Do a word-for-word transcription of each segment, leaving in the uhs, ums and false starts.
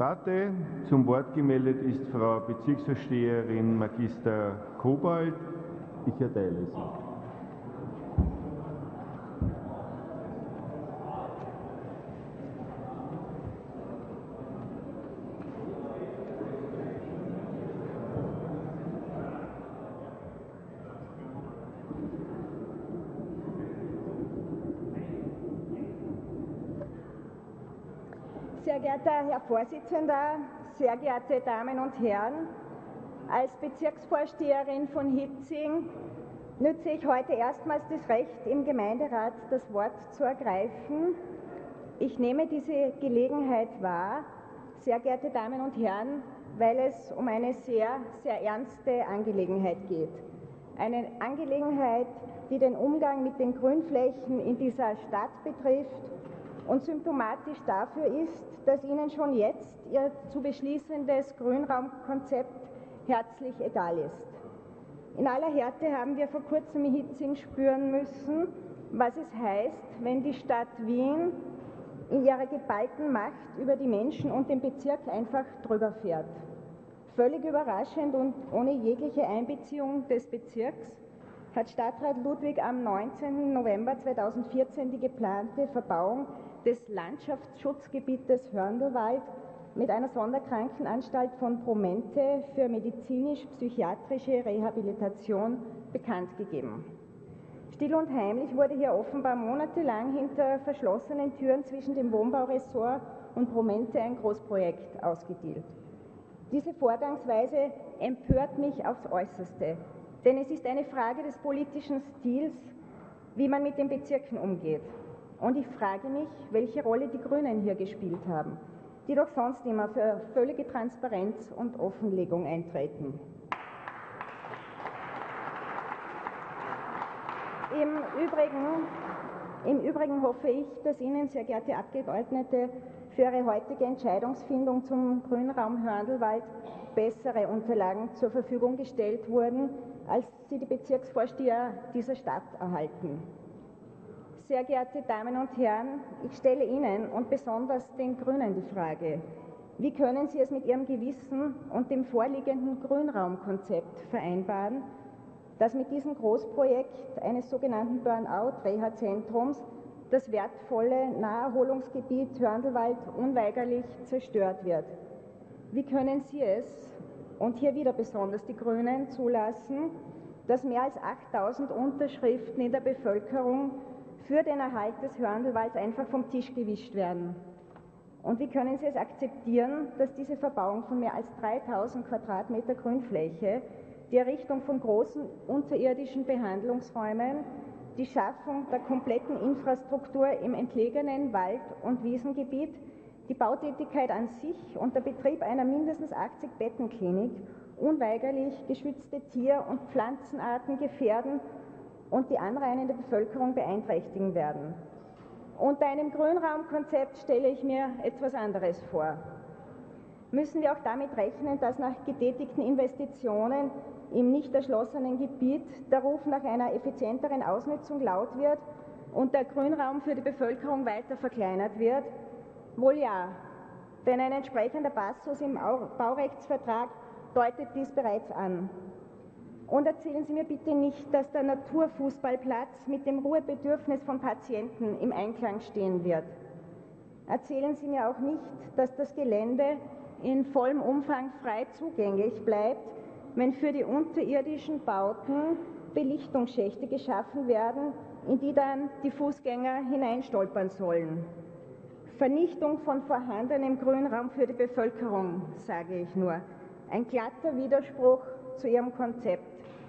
Debatte. Zum Wort gemeldet ist Frau Bezirksvorsteherin Magister Kobalt. Ich erteile sie. Sehr geehrter Herr Vorsitzender, sehr geehrte Damen und Herren, als Bezirksvorsteherin von Hitzing nütze ich heute erstmals das Recht, im Gemeinderat das Wort zu ergreifen. Ich nehme diese Gelegenheit wahr, sehr geehrte Damen und Herren, weil es um eine sehr, sehr ernste Angelegenheit geht. Eine Angelegenheit, die den Umgang mit den Grünflächen in dieser Stadt betrifft und symptomatisch dafür ist, dass Ihnen schon jetzt Ihr zu beschließendes Grünraumkonzept herzlich egal ist. In aller Härte haben wir vor kurzem in Hitzing spüren müssen, was es heißt, wenn die Stadt Wien in ihrer geballten Macht über die Menschen und den Bezirk einfach drüber fährt. Völlig überraschend und ohne jegliche Einbeziehung des Bezirks hat Stadtrat Ludwig am neunzehnten November zweitausendvierzehn die geplante Verbauung des Landschaftsschutzgebietes Hörndelwald mit einer Sonderkrankenanstalt von Promente für medizinisch-psychiatrische Rehabilitation bekannt gegeben. Still und heimlich wurde hier offenbar monatelang hinter verschlossenen Türen zwischen dem Wohnbauressort und Promente ein Großprojekt ausgedealt. Diese Vorgangsweise empört mich aufs Äußerste, denn es ist eine Frage des politischen Stils, wie man mit den Bezirken umgeht. Und ich frage mich, welche Rolle die Grünen hier gespielt haben, die doch sonst immer für völlige Transparenz und Offenlegung eintreten. Im Übrigen, im Übrigen hoffe ich, dass Ihnen, sehr geehrte Abgeordnete, für Ihre heutige Entscheidungsfindung zum Grünraum Hörndelwald bessere Unterlagen zur Verfügung gestellt wurden, als sie die Bezirksvorsteher dieser Stadt erhalten. Sehr geehrte Damen und Herren, ich stelle Ihnen und besonders den Grünen die Frage: Wie können Sie es mit Ihrem Gewissen und dem vorliegenden Grünraumkonzept vereinbaren, dass mit diesem Großprojekt eines sogenannten Burnout-Reha-Zentrums das wertvolle Naherholungsgebiet Hörndelwald unweigerlich zerstört wird? Wie können Sie es, und hier wieder besonders die Grünen, zulassen, dass mehr als achttausend Unterschriften in der Bevölkerung für den Erhalt des Hörndelwalds einfach vom Tisch gewischt werden? Und wie können Sie es akzeptieren, dass diese Verbauung von mehr als dreitausend Quadratmeter Grünfläche, die Errichtung von großen unterirdischen Behandlungsräumen, die Schaffung der kompletten Infrastruktur im entlegenen Wald- und Wiesengebiet, die Bautätigkeit an sich und der Betrieb einer mindestens achtzig Bettenklinik unweigerlich geschützte Tier- und Pflanzenarten gefährden und die anrainende Bevölkerung beeinträchtigen werden? Unter einem Grünraumkonzept stelle ich mir etwas anderes vor. Müssen wir auch damit rechnen, dass nach getätigten Investitionen im nicht erschlossenen Gebiet der Ruf nach einer effizienteren Ausnutzung laut wird und der Grünraum für die Bevölkerung weiter verkleinert wird? Wohl ja, denn ein entsprechender Passus im Baurechtsvertrag deutet dies bereits an. Und erzählen Sie mir bitte nicht, dass der Naturfußballplatz mit dem Ruhebedürfnis von Patienten im Einklang stehen wird. Erzählen Sie mir auch nicht, dass das Gelände in vollem Umfang frei zugänglich bleibt, wenn für die unterirdischen Bauten Belichtungsschächte geschaffen werden, in die dann die Fußgänger hineinstolpern sollen. Vernichtung von vorhandenem Grünraum für die Bevölkerung, sage ich nur. Ein glatter Widerspruch zu Ihrem Konzept.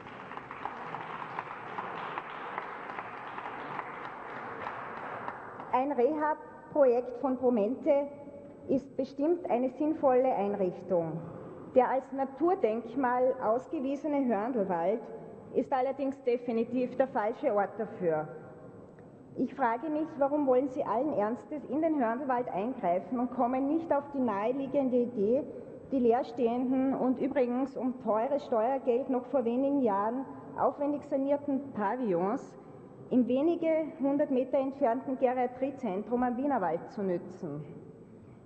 Ein Rehab-Projekt von Promente ist bestimmt eine sinnvolle Einrichtung. Der als Naturdenkmal ausgewiesene Hörndelwald ist allerdings definitiv der falsche Ort dafür. Ich frage mich, warum wollen Sie allen Ernstes in den Hörndelwald eingreifen und kommen nicht auf die naheliegende Idee, die leerstehenden und übrigens um teures Steuergeld noch vor wenigen Jahren aufwendig sanierten Pavillons im wenige hundert Meter entfernten Geriatriezentrum am Wienerwald zu nützen.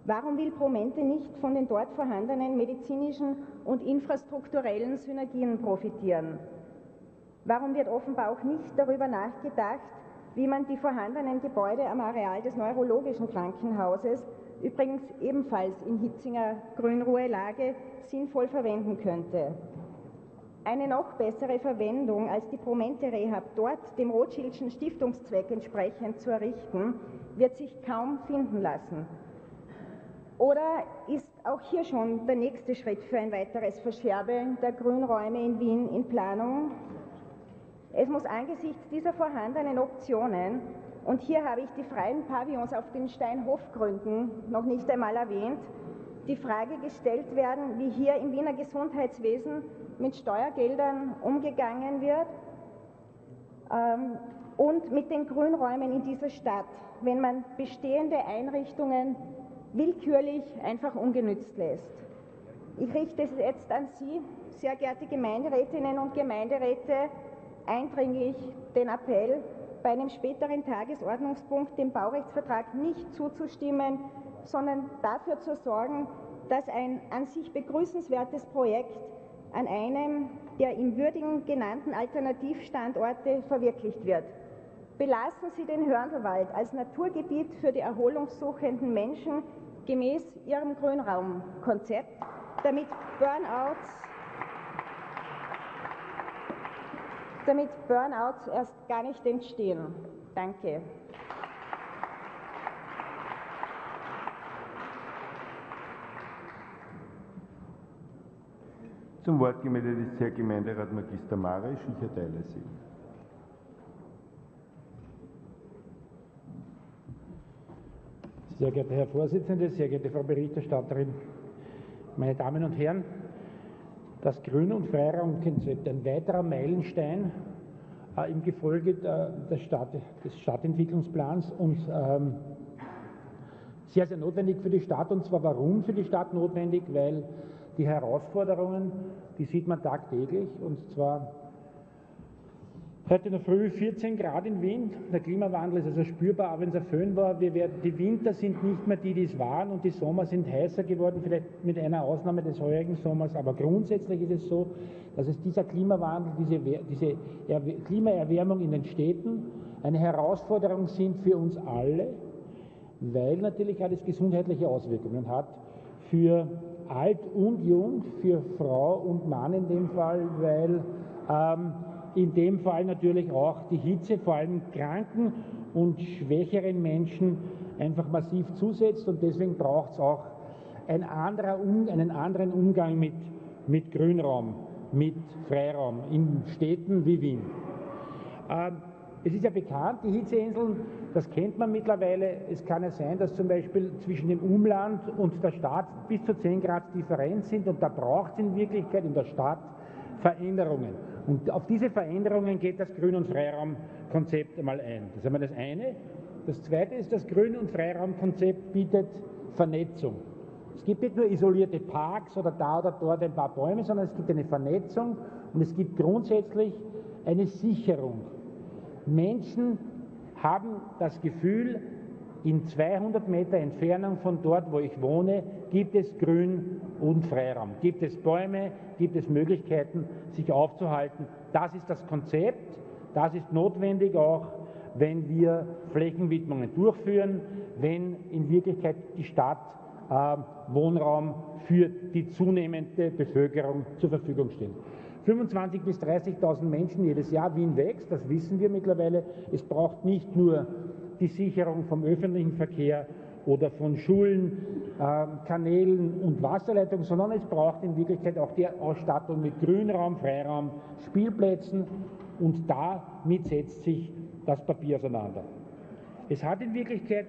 Warum will Promente nicht von den dort vorhandenen medizinischen und infrastrukturellen Synergien profitieren? Warum wird offenbar auch nicht darüber nachgedacht, wie man die vorhandenen Gebäude am Areal des neurologischen Krankenhauses, übrigens ebenfalls in Hitzinger Grünruhelage, sinnvoll verwenden könnte? Eine noch bessere Verwendung als die Promente Rehab dort dem Rothschildschen Stiftungszweck entsprechend zu errichten, wird sich kaum finden lassen. Oder ist auch hier schon der nächste Schritt für ein weiteres Verscherbeln der Grünräume in Wien in Planung? Es muss angesichts dieser vorhandenen Optionen, und hier habe ich die freien Pavillons auf den Steinhofgründen noch nicht einmal erwähnt, die Frage gestellt werden, wie hier im Wiener Gesundheitswesen mit Steuergeldern umgegangen wird ähm, und mit den Grünräumen in dieser Stadt, wenn man bestehende Einrichtungen willkürlich einfach ungenützt lässt. Ich richte es jetzt an Sie, sehr geehrte Gemeinderätinnen und Gemeinderäte, eindringlich den Appell, bei einem späteren Tagesordnungspunkt dem Baurechtsvertrag nicht zuzustimmen, sondern dafür zu sorgen, dass ein an sich begrüßenswertes Projekt an einem der im Würdigen genannten Alternativstandorte verwirklicht wird. Belassen Sie den Hörnlwald als Naturgebiet für die erholungssuchenden Menschen gemäß Ihrem Grünraumkonzept, damit Burnouts, damit Burnouts erst gar nicht entstehen. Danke. Zum Wort gemeldet ist Herr Gemeinderat Magister Marisch. Ich erteile Sie. Sehr geehrter Herr Vorsitzender, sehr geehrte Frau Berichterstatterin, meine Damen und Herren, das Grün- und Freiraumkonzept, ein weiterer Meilenstein äh, im Gefolge der, der Stadt, des Stadtentwicklungsplans und ähm, sehr, sehr notwendig für die Stadt. Und zwar warum für die Stadt notwendig? Weil die Herausforderungen, die sieht man tagtäglich, und zwar heute in der Früh vierzehn Grad in Wien. Der Klimawandel ist also spürbar, auch wenn es ein Föhn war. Wir werden, die Winter sind nicht mehr die, die es waren, und die Sommer sind heißer geworden, vielleicht mit einer Ausnahme des heurigen Sommers. Aber grundsätzlich ist es so, dass es dieser Klimawandel, diese, diese Klimaerwärmung in den Städten eine Herausforderung sind für uns alle, weil natürlich alles gesundheitliche Auswirkungen hat für alt und jung, für Frau und Mann in dem Fall, weil ähm, in dem Fall natürlich auch die Hitze vor allem kranken und schwächeren Menschen einfach massiv zusetzt, und deswegen braucht es auch ein anderer, einen anderen Umgang mit, mit Grünraum, mit Freiraum in Städten wie Wien. Ähm, es ist ja bekannt, die Hitzeinseln, das kennt man mittlerweile. Es kann ja sein, dass zum Beispiel zwischen dem Umland und der Stadt bis zu zehn Grad Differenz sind, und da braucht es in Wirklichkeit in der Stadt Veränderungen. Und auf diese Veränderungen geht das Grün- und Freiraumkonzept einmal ein. Das ist einmal das eine. Das zweite ist, das Grün- und Freiraumkonzept bietet Vernetzung. Es gibt nicht nur isolierte Parks oder da oder dort ein paar Bäume, sondern es gibt eine Vernetzung, und es gibt grundsätzlich eine Sicherung. Menschen haben das Gefühl, in zweihundert Meter Entfernung von dort, wo ich wohne, gibt es Grün- und Freiraum. Gibt es Bäume, gibt es Möglichkeiten, sich aufzuhalten. Das ist das Konzept, das ist notwendig auch, wenn wir Flächenwidmungen durchführen, wenn in Wirklichkeit die Stadt äh, Wohnraum für die zunehmende Bevölkerung zur Verfügung steht. fünfundzwanzigtausend bis dreißigtausend Menschen jedes Jahr. Wien wächst, das wissen wir mittlerweile. Es braucht nicht nur die Sicherung vom öffentlichen Verkehr oder von Schulen, äh, Kanälen und Wasserleitungen, sondern es braucht in Wirklichkeit auch die Ausstattung mit Grünraum, Freiraum, Spielplätzen, und damit setzt sich das Papier auseinander. Es hat in Wirklichkeit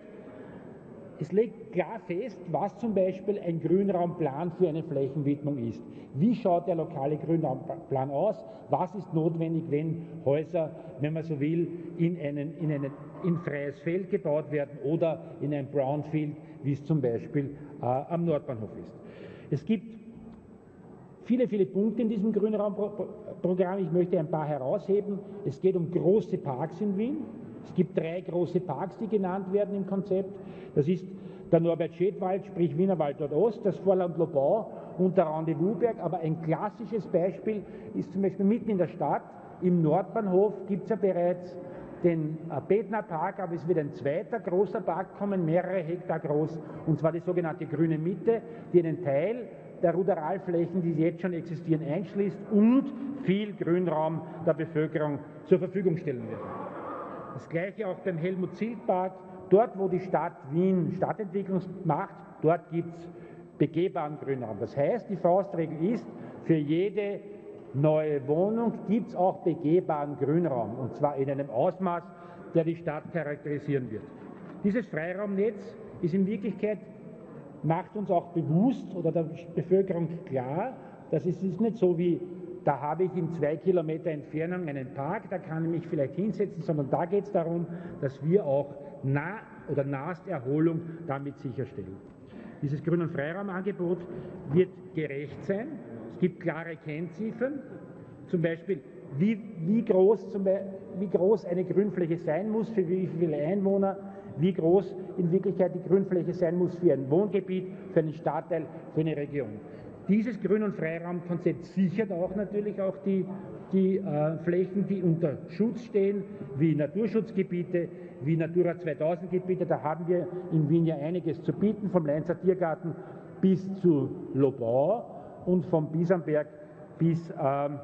Es legt klar fest, was zum Beispiel ein Grünraumplan für eine Flächenwidmung ist. Wie schaut der lokale Grünraumplan aus? Was ist notwendig, wenn Häuser, wenn man so will, in, einen, in ein in freies Feld gebaut werden oder in ein Brownfield, wie es zum Beispiel äh, am Nordbahnhof ist. Es gibt viele, viele Punkte in diesem Grünraumprogramm. Ich möchte ein paar herausheben. Es geht um große Parks in Wien. Es gibt drei große Parks, die genannt werden im Konzept. Das ist der Norbert-Schädwald, sprich Wienerwald Nordost, das Vorland Lobau und der Rendezvousberg. Aber ein klassisches Beispiel ist zum Beispiel mitten in der Stadt, im Nordbahnhof gibt es ja bereits den Bedner Park, aber es wird ein zweiter großer Park kommen, mehrere Hektar groß, und zwar die sogenannte Grüne Mitte, die einen Teil der Ruderalflächen, die jetzt schon existieren, einschließt und viel Grünraum der Bevölkerung zur Verfügung stellen wird. Das gleiche auch beim Helmut-Zilk-Park. Dort, wo die Stadt Wien Stadtentwicklung macht, dort gibt es begehbaren Grünraum. Das heißt, die Faustregel ist, für jede neue Wohnung gibt es auch begehbaren Grünraum, und zwar in einem Ausmaß, der die Stadt charakterisieren wird. Dieses Freiraumnetz ist in Wirklichkeit, macht uns auch bewusst oder der Bevölkerung klar, dass es ist nicht so wie, da habe ich in zwei Kilometer Entfernung einen Park, da kann ich mich vielleicht hinsetzen, sondern da geht es darum, dass wir auch Nah- oder Naherholung damit sicherstellen. Dieses Grün- und Freiraumangebot wird gerecht sein. Es gibt klare Kennziffern, zum Beispiel wie, wie, groß, zum Beispiel, wie groß eine Grünfläche sein muss, für wie viele Einwohner, wie groß in Wirklichkeit die Grünfläche sein muss für ein Wohngebiet, für einen Stadtteil, für eine Region. Dieses Grün- und Freiraumkonzept sichert auch natürlich auch die, die äh, Flächen, die unter Schutz stehen, wie Naturschutzgebiete, wie Natura zweitausend Gebiete. Da haben wir in Wien ja einiges zu bieten, vom Leinzer Tiergarten bis zu Lobau und vom Bisamberg bis ähm,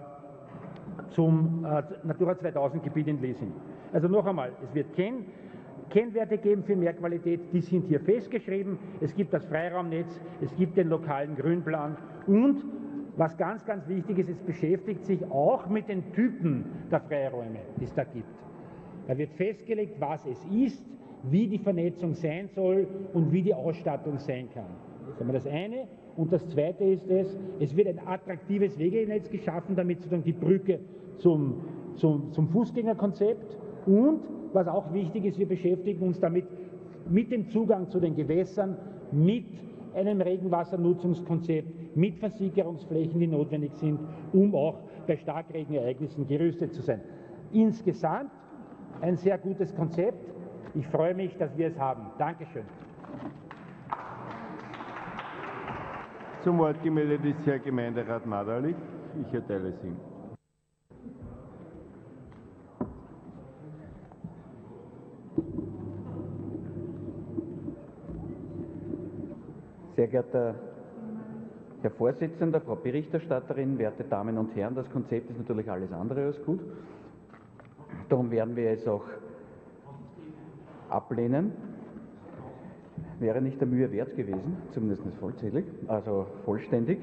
zum äh, Natura zweitausend Gebiet in Lesing. Also noch einmal, es wird kein Kennwerte geben für mehr Qualität, die sind hier festgeschrieben. Es gibt das Freiraumnetz, es gibt den lokalen Grünplan und, was ganz, ganz wichtig ist, es beschäftigt sich auch mit den Typen der Freiräume, die es da gibt. Da wird festgelegt, was es ist, wie die Vernetzung sein soll und wie die Ausstattung sein kann. Das ist einmal das eine. Und das zweite ist es, es wird ein attraktives Wegenetz geschaffen, damit sozusagen die Brücke zum, zum, zum Fußgängerkonzept. Und was auch wichtig ist, wir beschäftigen uns damit mit dem Zugang zu den Gewässern, mit einem Regenwassernutzungskonzept, mit Versickerungsflächen, die notwendig sind, um auch bei Starkregenereignissen gerüstet zu sein. Insgesamt ein sehr gutes Konzept. Ich freue mich, dass wir es haben. Dankeschön. Zum Wort gemeldet ist Herr Gemeinderat Maderlich. Ich erteile es ihm. Sehr geehrter Herr Vorsitzender, Frau Berichterstatterin, werte Damen und Herren, das Konzept ist natürlich alles andere als gut. Darum werden wir es auch ablehnen. Wäre nicht der Mühe wert gewesen, zumindest vollzählig, also vollständig,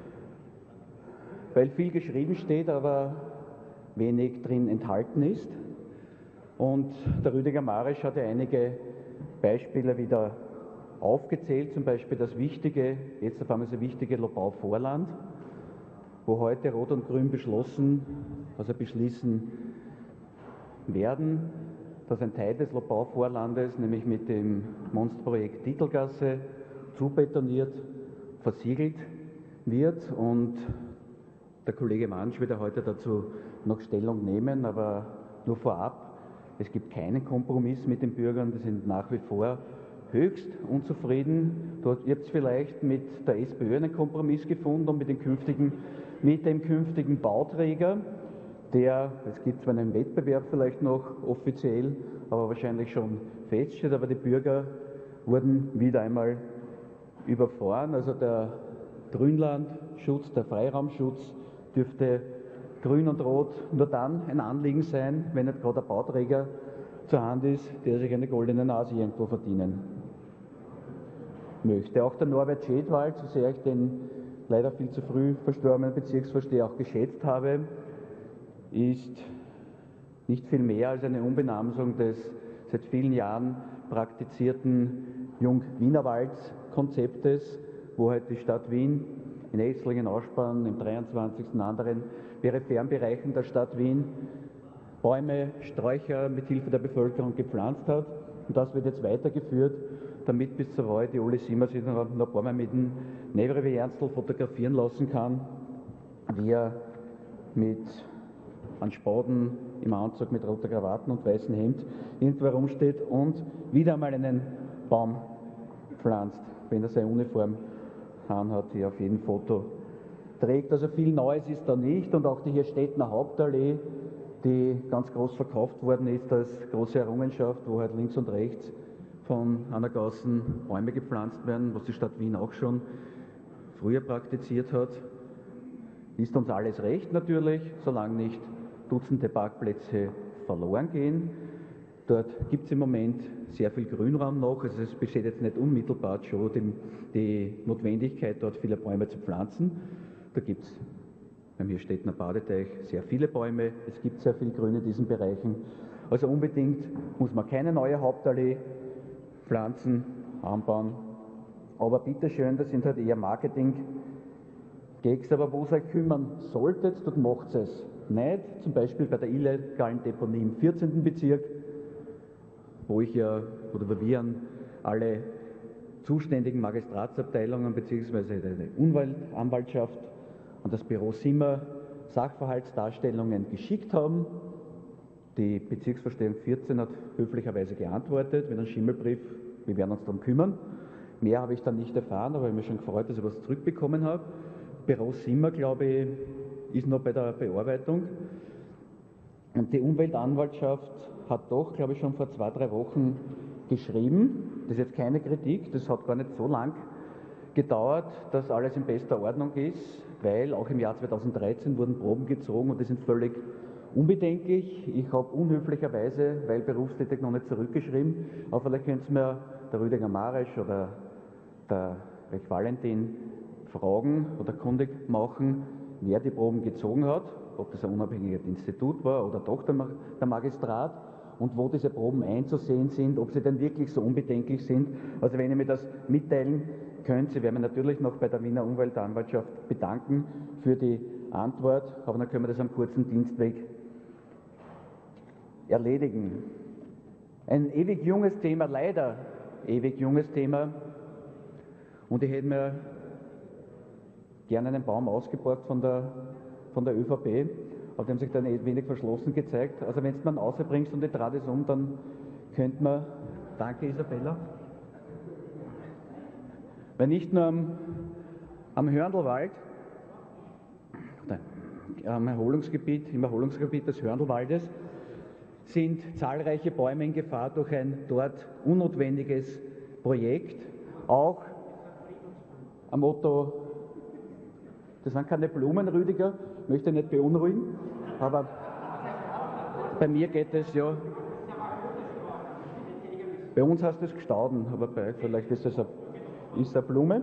weil viel geschrieben steht, aber wenig drin enthalten ist. Und der Rüdiger Marisch hat ja einige Beispiele wieder aufgezählt, zum Beispiel das wichtige, jetzt auf einmal so wichtige Lobau-Vorland, wo heute Rot und Grün beschlossen, also beschließen werden, dass ein Teil des Lobau-Vorlandes, nämlich mit dem Monsterprojekt Titelgasse, zubetoniert, versiegelt wird. Und der Kollege Mansch wird ja heute dazu noch Stellung nehmen, aber nur vorab, es gibt keinen Kompromiss mit den Bürgern, die sind nach wie vor höchst unzufrieden. Dort wird es vielleicht mit der SPÖ einen Kompromiss gefunden und mit dem künftigen, mit dem künftigen Bauträger, der, es gibt zwar einen Wettbewerb vielleicht noch offiziell, aber wahrscheinlich schon feststeht, aber die Bürger wurden wieder einmal überfahren. Also der Grünlandschutz, der Freiraumschutz dürfte Grün und Rot nur dann ein Anliegen sein, wenn nicht gerade ein Bauträger zur Hand ist, der sich eine goldene Nase irgendwo verdienen möchte. Auch der Norbert Schädwald, so sehr ich den leider viel zu früh verstorbenen Bezirksvorsteher auch geschätzt habe, ist nicht viel mehr als eine Umbenamsung des seit vielen Jahren praktizierten Jung-Wienerwalds-Konzeptes, wo halt die Stadt Wien in Esslingen, Ausspann, im dreiundzwanzigsten anderen peripheren Bereichen der Stadt Wien Bäume, Sträucher mit Hilfe der Bevölkerung gepflanzt hat. Und das wird jetzt weitergeführt, damit bis zur Wahl die Ole Simmer sich noch ein paar Mal mit dem Nevri Ernstl fotografieren lassen kann, wie er mit an Spaden im Anzug mit roter Krawatten und weißem Hemd irgendwo herumsteht und wieder einmal einen Baum pflanzt, wenn er seine Uniform anhat, die auf jedem Foto trägt. Also viel Neues ist da nicht, und auch die Hirstedtner Hauptallee, die ganz groß verkauft worden ist als große Errungenschaft, wo halt links und rechts von einer Gassen Bäume gepflanzt werden, was die Stadt Wien auch schon früher praktiziert hat. Ist uns alles recht natürlich, solange nicht Dutzende Parkplätze verloren gehen. Dort gibt es im Moment sehr viel Grünraum noch, also es besteht jetzt nicht unmittelbar schon die, die Notwendigkeit, dort viele Bäume zu pflanzen. Da gibt es beim Hirstedtner Badeteich sehr viele Bäume, es gibt sehr viel Grün in diesen Bereichen. Also unbedingt muss man keine neue Hauptallee pflanzen, anbauen. Aber bitteschön, das sind halt eher Marketing-Gags, aber wo ihr euch kümmern solltet, dort macht es nicht. Zum Beispiel bei der illegalen Deponie im vierzehnten Bezirk, wo ich ja, oder wo wir an alle zuständigen Magistratsabteilungen bzw. die Umweltanwaltschaft und das Büro Simmer Sachverhaltsdarstellungen geschickt haben. Die Bezirksvorstellung vierzehn hat höflicherweise geantwortet mit einem Schimmelbrief, wir werden uns darum kümmern. Mehr habe ich dann nicht erfahren, aber ich habe mich schon gefreut, dass ich was zurückbekommen habe. Büro Simmer, glaube ich, ist noch bei der Bearbeitung. Und die Umweltanwaltschaft hat doch, glaube ich, schon vor zwei, drei Wochen geschrieben. Das ist jetzt keine Kritik, das hat gar nicht so lang gedauert, dass alles in bester Ordnung ist, weil auch im Jahr zweitausenddreizehn wurden Proben gezogen und die sind völlig unbedenklich. Ich habe unhöflicherweise, weil berufstätig, noch nicht zurückgeschrieben, aber vielleicht können Sie mir der Rüdiger Marisch oder der Rech Valentin fragen oder kundig machen, wer die Proben gezogen hat, ob das ein unabhängiges Institut war oder doch der Magistrat, und wo diese Proben einzusehen sind, ob sie denn wirklich so unbedenklich sind. Also wenn ihr mir das mitteilen könnt, Sie werden mich natürlich noch bei der Wiener Umweltanwaltschaft bedanken für die Antwort, aber dann können wir das am kurzen Dienstweg erledigen. Ein ewig junges Thema, leider ewig junges Thema, und ich hätte mir gerne einen Baum ausgeborgt von der, von der ÖVP, aber die haben sich dann ein wenig verschlossen gezeigt. Also wenn du man rausbringst und die dreht es um, dann könnte man, danke Isabella, weil nicht nur am, am Hörndelwald, am Erholungsgebiet, im Erholungsgebiet des Hörndelwaldes sind zahlreiche Bäume in Gefahr durch ein dort unnotwendiges Projekt, auch am Motto, das sind keine Blumen, Rüdiger, möchte nicht beunruhigen, aber bei mir geht es ja, bei uns heißt es Gestauden, aber bei euch vielleicht ist es eine, ist eine Blume,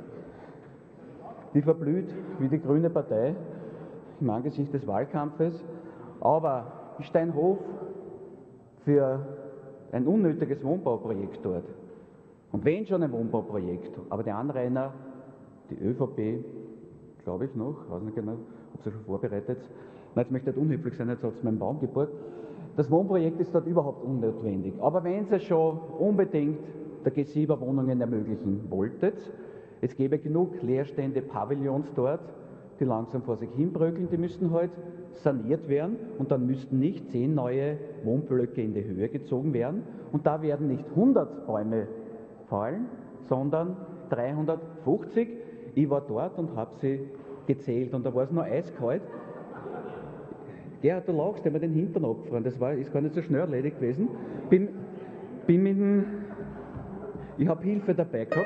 die verblüht wie die Grüne Partei im Angesicht des Wahlkampfes, aber Steinhof für ein unnötiges Wohnbauprojekt dort. Und wenn schon ein Wohnbauprojekt, aber die Anrainer, die ÖVP, glaube ich noch, weiß nicht genau, ob sie schon vorbereitet. Nein, jetzt möchte ich nicht unhöflich sein, jetzt hat es meinen Baum geborgt. Das Wohnprojekt ist dort überhaupt unnotwendig. Aber wenn Sie schon unbedingt der G sieben Wohnungen ermöglichen wolltet, es gäbe genug leerstehende Pavillons dort, die langsam vor sich hinbröckeln, die müssten halt saniert werden und dann müssten nicht zehn neue Wohnblöcke in die Höhe gezogen werden. Und da werden nicht hundert Bäume fallen, sondern dreihundertfünfzig. Ich war dort und habe sie gezählt und da war es noch eiskalt. Gerhard, du lachst, der mir den Hintern abgefahren, das war, ist gar nicht so schnell erledigt gewesen. Bin, bin mit dem, ich habe Hilfe dabei gehabt.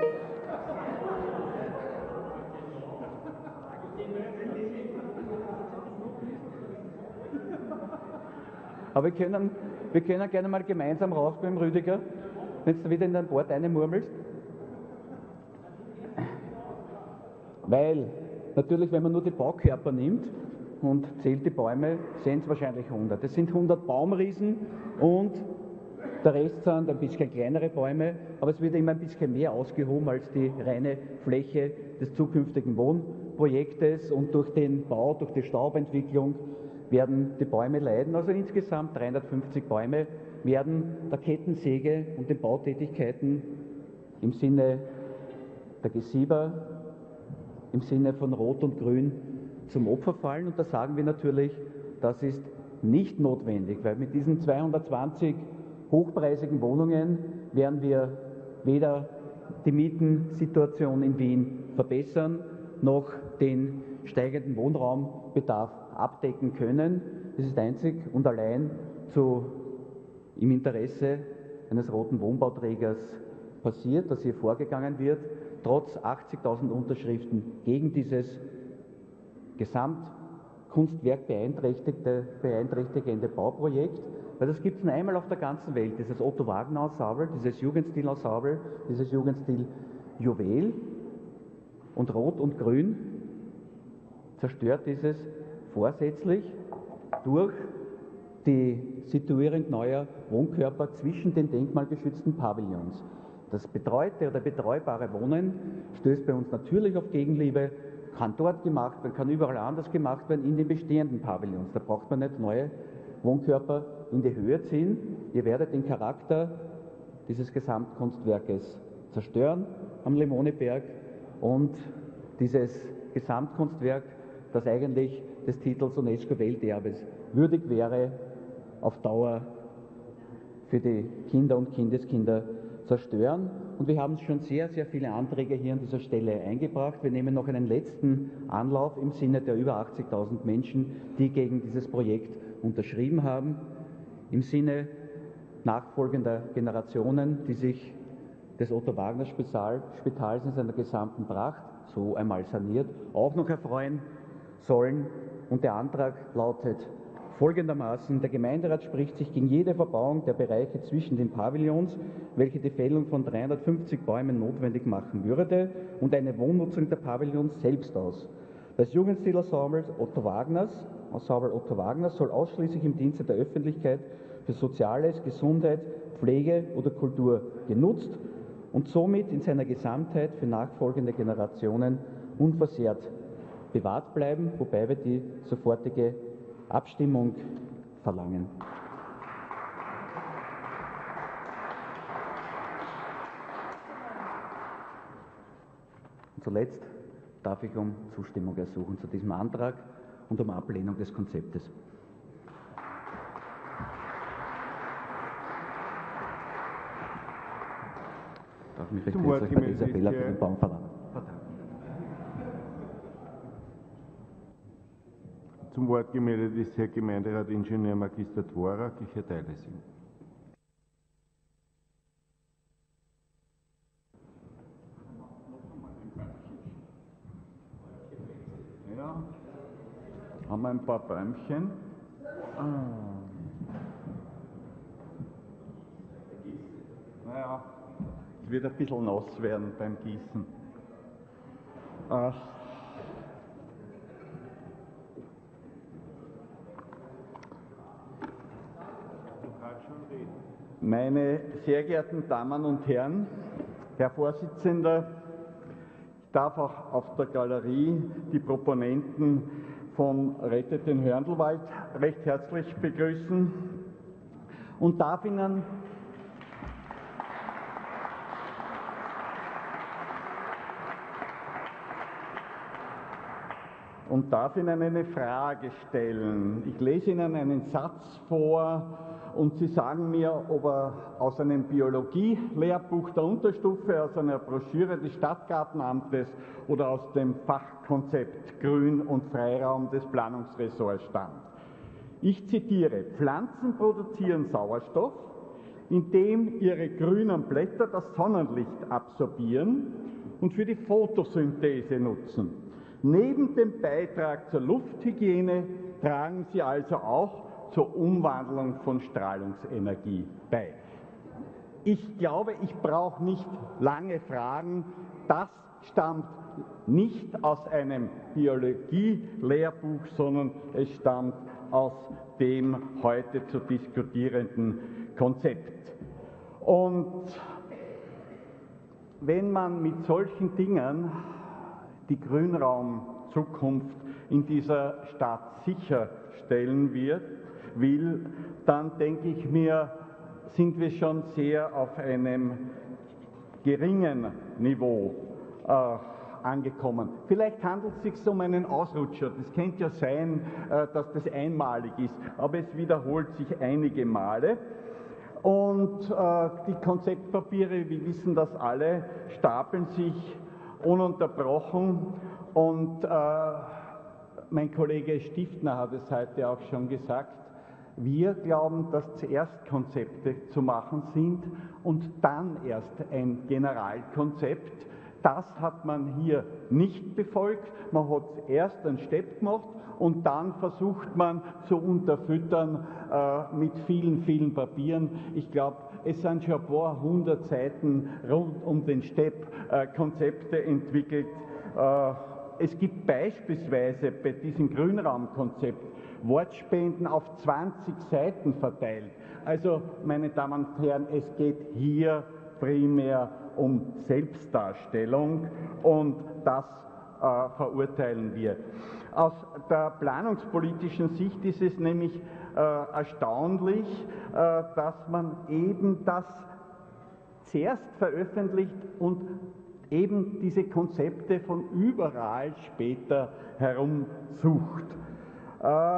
Aber wir können, wir können gerne mal gemeinsam rausgehen, Rüdiger, wenn du wieder in dein Wort reinmurmelst. Weil, natürlich, wenn man nur die Baukörper nimmt und zählt die Bäume, sind es wahrscheinlich hundert. Es sind hundert Baumriesen und der Rest sind ein bisschen kleinere Bäume, aber es wird immer ein bisschen mehr ausgehoben als die reine Fläche des zukünftigen Wohnprojektes, und durch den Bau, durch die Staubentwicklung werden die Bäume leiden. Also insgesamt dreihundertfünfzig Bäume werden der Kettensäge und den Bautätigkeiten im Sinne der G sieben, im Sinne von Rot und Grün zum Opfer fallen. Und da sagen wir natürlich, das ist nicht notwendig, weil mit diesen zweihundertzwanzig hochpreisigen Wohnungen werden wir weder die Mietensituation in Wien verbessern, noch den steigenden Wohnraumbedarf abdecken können. Das ist einzig und allein zu, im Interesse eines roten Wohnbauträgers passiert, dass hier vorgegangen wird, trotz achtzigtausend Unterschriften gegen dieses Gesamtkunstwerk beeinträchtigte, beeinträchtigende Bauprojekt. Weil das gibt es nur einmal auf der ganzen Welt, dieses Otto-Wagner-Ensemble, dieses Jugendstil-Ensemble, dieses Jugendstil-Juwel. Und Rot und Grün zerstört dieses vorsätzlich durch die Situierung neuer Wohnkörper zwischen den denkmalgeschützten Pavillons. Das betreute oder betreubare Wohnen stößt bei uns natürlich auf Gegenliebe, kann dort gemacht werden, kann überall anders gemacht werden in den bestehenden Pavillons. Da braucht man nicht neue Wohnkörper in die Höhe ziehen. Ihr werdet den Charakter dieses Gesamtkunstwerkes zerstören am Lemoneberg und dieses Gesamtkunstwerk, das eigentlich des Titels UNESCO-Welterbes würdig wäre, auf Dauer für die Kinder und Kindeskinder zerstören. Und wir haben schon sehr, sehr viele Anträge hier an dieser Stelle eingebracht. Wir nehmen noch einen letzten Anlauf im Sinne der über achtzigtausend Menschen, die gegen dieses Projekt unterschrieben haben, im Sinne nachfolgender Generationen, die sich des Otto-Wagner-Spitals in seiner gesamten Pracht, so einmal saniert, auch noch erfreuen sollen. Und der Antrag lautet folgendermaßen: Der Gemeinderat spricht sich gegen jede Verbauung der Bereiche zwischen den Pavillons, welche die Fällung von dreihundertfünfzig Bäumen notwendig machen würde, und eine Wohnnutzung der Pavillons selbst aus. Das Jugendstil-Ensemble Otto Wagners, Ensemble Otto Wagners soll ausschließlich im Dienste der Öffentlichkeit für Soziales, Gesundheit, Pflege oder Kultur genutzt und somit in seiner Gesamtheit für nachfolgende Generationen unversehrt bewahrt bleiben, wobei wir die sofortige Abstimmung verlangen. Und zuletzt darf ich um Zustimmung ersuchen zu diesem Antrag und um Ablehnung des Konzeptes. Darf mich recht herzlich bei Isabella für den Baum verlangen. Zum Wort gemeldet ist Herr Gemeinderat Ingenieur Magister Dvorak. Ich erteile es ihm. Ja, haben wir ein paar Bäumchen. Ah. Naja, es wird ein bisschen nass werden beim Gießen. Ah. Meine sehr geehrten Damen und Herren, Herr Vorsitzender, ich darf auch auf der Galerie die Proponenten von Rettet den Hörndelwald recht herzlich begrüßen und darf Ihnen und darf Ihnen eine Frage stellen. Ich lese Ihnen einen Satz vor und Sie sagen mir, ob er aus einem Biologie-Lehrbuch der Unterstufe, aus einer Broschüre des Stadtgartenamtes oder aus dem Fachkonzept Grün und Freiraum des Planungsressorts stammt. Ich zitiere: Pflanzen produzieren Sauerstoff, indem ihre grünen Blätter das Sonnenlicht absorbieren und für die Photosynthese nutzen. Neben dem Beitrag zur Lufthygiene tragen sie also auch zur Umwandlung von Strahlungsenergie bei. Ich glaube, ich brauche nicht lange fragen, das stammt nicht aus einem Biologie-Lehrbuch, sondern es stammt aus dem heute zu diskutierenden Konzept. Und wenn man mit solchen Dingen die Grünraumzukunft in dieser Stadt sicherstellen wird, will, dann denke ich mir, sind wir schon sehr auf einem geringen Niveau äh, angekommen. Vielleicht handelt es sich um einen Ausrutscher. Das könnte ja sein, äh, dass das einmalig ist, aber es wiederholt sich einige Male. Und äh, die Konzeptpapiere, wir wissen das alle, stapeln sich ununterbrochen. Und äh, mein Kollege Stiftner hat es heute auch schon gesagt, wir glauben, dass zuerst Konzepte zu machen sind und dann erst ein Generalkonzept. Das hat man hier nicht befolgt. Man hat erst einen Step gemacht und dann versucht man zu unterfüttern äh, mit vielen, vielen Papieren. Ich glaube, es sind schon ein paar hundert Seiten rund um den Step äh, Konzepte entwickelt. Äh, es gibt beispielsweise bei diesem Grünraumkonzept Wortspenden auf zwanzig Seiten verteilt. Also, meine Damen und Herren, es geht hier primär um Selbstdarstellung und das äh, verurteilen wir. Aus der planungspolitischen Sicht ist es nämlich äh, erstaunlich, äh, dass man eben das zuerst veröffentlicht und eben diese Konzepte von überall später herumsucht. Äh,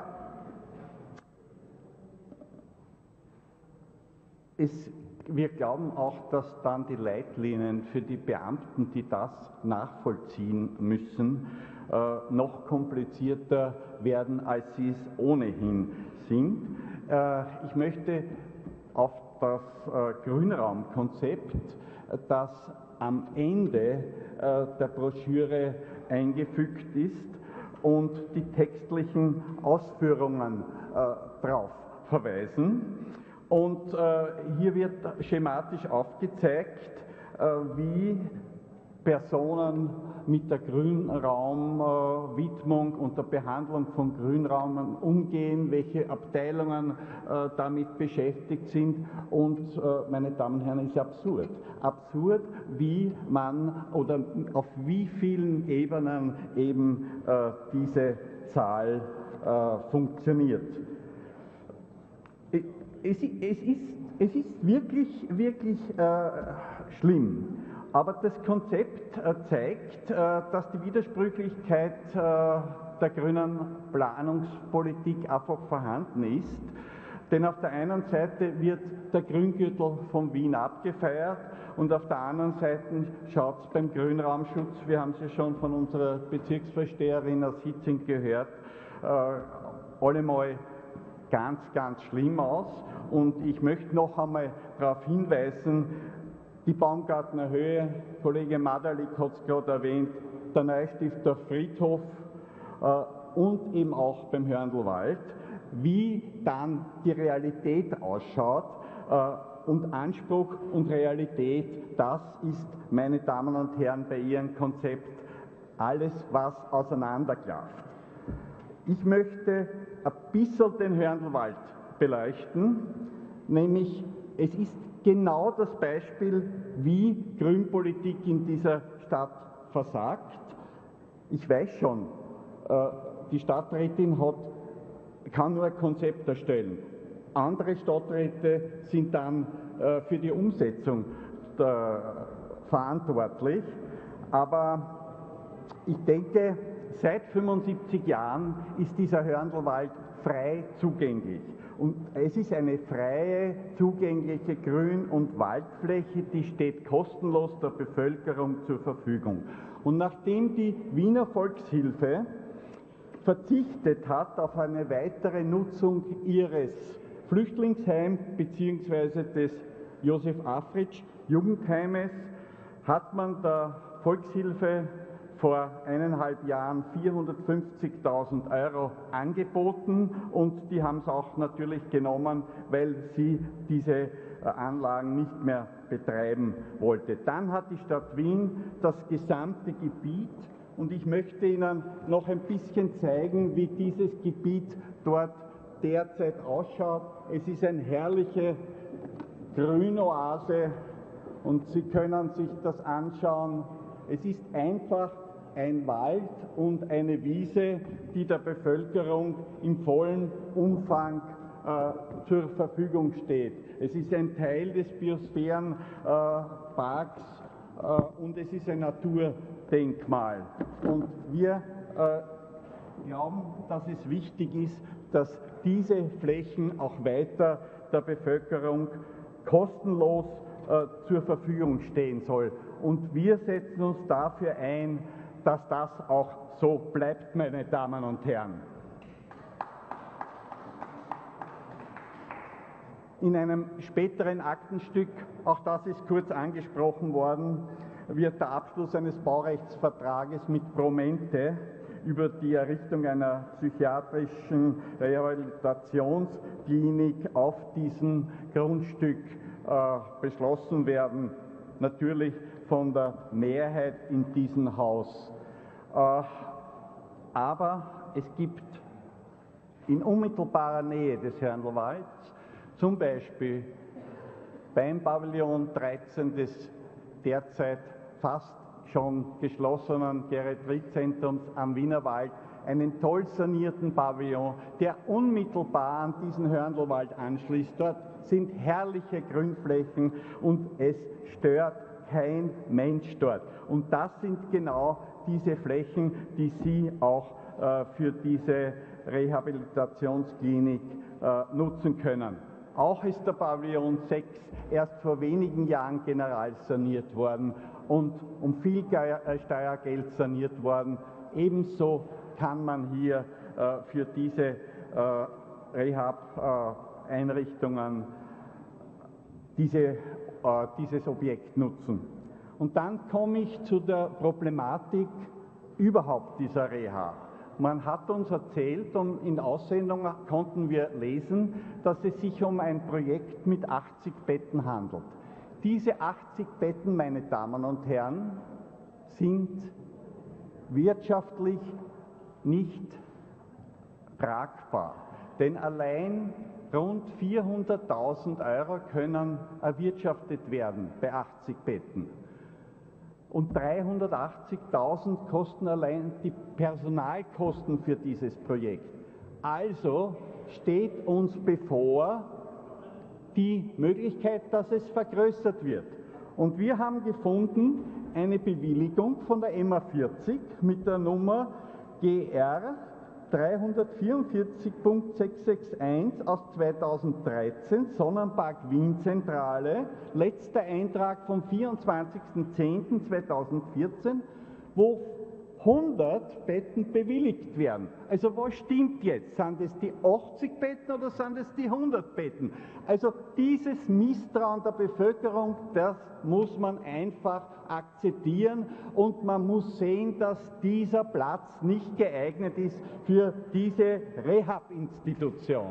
es, wir glauben auch, dass dann die Leitlinien für die Beamten, die das nachvollziehen müssen, äh, noch komplizierter werden, als sie es ohnehin sind. Äh, ich möchte auf das äh, Grünraumkonzept, das am Ende äh, der Broschüre eingefügt ist, und die textlichen Ausführungen äh, darauf verweisen. Und äh, hier wird schematisch aufgezeigt, äh, wie Personen mit der Grünraumwidmung äh, und der Behandlung von Grünraum umgehen, welche Abteilungen äh, damit beschäftigt sind. Und, äh, meine Damen und Herren, ist absurd. Absurd, wie man oder auf wie vielen Ebenen eben äh, diese Zahl äh, funktioniert. Es, es, ist, es ist wirklich, wirklich äh, schlimm. Aber das Konzept äh, zeigt, äh, dass die Widersprüchlichkeit äh, der grünen Planungspolitik einfach vorhanden ist. Denn auf der einen Seite wird der Grüngürtel von Wien abgefeiert und auf der anderen Seite schaut es beim Grünraumschutz, wir haben es ja schon von unserer Bezirksvorsteherin aus Hitzing gehört, äh, allemal ganz, ganz schlimm aus. Und ich möchte noch einmal darauf hinweisen, die Baumgartner Höhe, Kollege Madalik hat es gerade erwähnt, der Neustifter Friedhof äh, und eben auch beim Hörnlwald, wie dann die Realität ausschaut. Äh, und Anspruch und Realität, das ist, meine Damen und Herren, bei Ihrem Konzept alles, was auseinanderklafft. Ich möchte ein bisschen den Hörnlwald beleuchten, nämlich es ist genau das Beispiel, wie Grünpolitik in dieser Stadt versagt. Ich weiß schon, äh, die Stadträtin hat, kann nur ein Konzept erstellen. Andere Stadträte sind dann äh, für die Umsetzung der, verantwortlich. Aber ich denke, seit fünfundsiebzig Jahren ist dieser Hörnlwald frei zugänglich. Und es ist eine freie, zugängliche Grün- und Waldfläche, die steht kostenlos der Bevölkerung zur Verfügung. Und nachdem die Wiener Volkshilfe verzichtet hat auf eine weitere Nutzung ihres Flüchtlingsheims bzw. des Josef Afritsch Jugendheimes, hat man der Volkshilfe vor eineinhalb Jahren vierhundertfünfzigtausend Euro angeboten und die haben es auch natürlich genommen, weil sie diese Anlagen nicht mehr betreiben wollte. Dann hat die Stadt Wien das gesamte Gebiet, und ich möchte Ihnen noch ein bisschen zeigen, wie dieses Gebiet dort derzeit ausschaut. Es ist eine herrliche Grünoase und Sie können sich das anschauen. Es ist einfach ein Wald und eine Wiese, die der Bevölkerung im vollen Umfang äh, zur Verfügung steht. Es ist ein Teil des Biosphärenparks äh, und es ist ein Naturdenkmal. Und wir äh, glauben, dass es wichtig ist, dass diese Flächen auch weiter der Bevölkerung kostenlos äh, zur Verfügung stehen soll. Und wir setzen uns dafür ein, dass das auch so bleibt, meine Damen und Herren. In einem späteren Aktenstück, auch das ist kurz angesprochen worden, wird der Abschluss eines Baurechtsvertrages mit Promente über die Errichtung einer psychiatrischen Rehabilitationsklinik auf diesem Grundstück äh, beschlossen werden, natürlich von der Mehrheit in diesem Haus. Äh, aber es gibt in unmittelbarer Nähe des Hörnlwalds, zum Beispiel beim Pavillon dreizehn des derzeit fast schon geschlossenen Geriatriezentrums am Wienerwald, einen toll sanierten Pavillon, der unmittelbar an diesen Hörnlwald anschließt. Dort sind herrliche Grünflächen und es stört kein Mensch dort. Und das sind genau diese Flächen, die Sie auch äh, für diese Rehabilitationsklinik äh, nutzen können. Auch ist der Pavillon sechs erst vor wenigen Jahren generalsaniert worden und um viel Steuergeld saniert worden. Ebenso kann man hier äh, für diese äh, Rehab-Einrichtungen äh, diese, äh, dieses Objekt nutzen. Und dann komme ich zu der Problematik überhaupt dieser Reha. Man hat uns erzählt und in Aussendungen konnten wir lesen, dass es sich um ein Projekt mit achtzig Betten handelt. Diese achtzig Betten, meine Damen und Herren, sind wirtschaftlich nicht tragbar. Denn allein rund vierhunderttausend Euro können erwirtschaftet werden bei achtzig Betten. Und dreihundertachtzigtausend kosten allein die Personalkosten für dieses Projekt. Also steht uns bevor die Möglichkeit, dass es vergrößert wird. Und wir haben gefunden, eine Bewilligung von der M A vierzig mit der Nummer G R dreihundertvierundvierzig Punkt sechshunderteinundsechzig aus zweitausenddreizehn, Sonnenpark Wien Zentrale, letzter Eintrag vom vierundzwanzigsten zehnten zweitausendvierzehn, wo hundert Betten bewilligt werden. Also was stimmt jetzt? Sind es die achtzig Betten oder sind es die hundert Betten? Also dieses Misstrauen der Bevölkerung, das muss man einfach akzeptieren und man muss sehen, dass dieser Platz nicht geeignet ist für diese Rehab-Institution.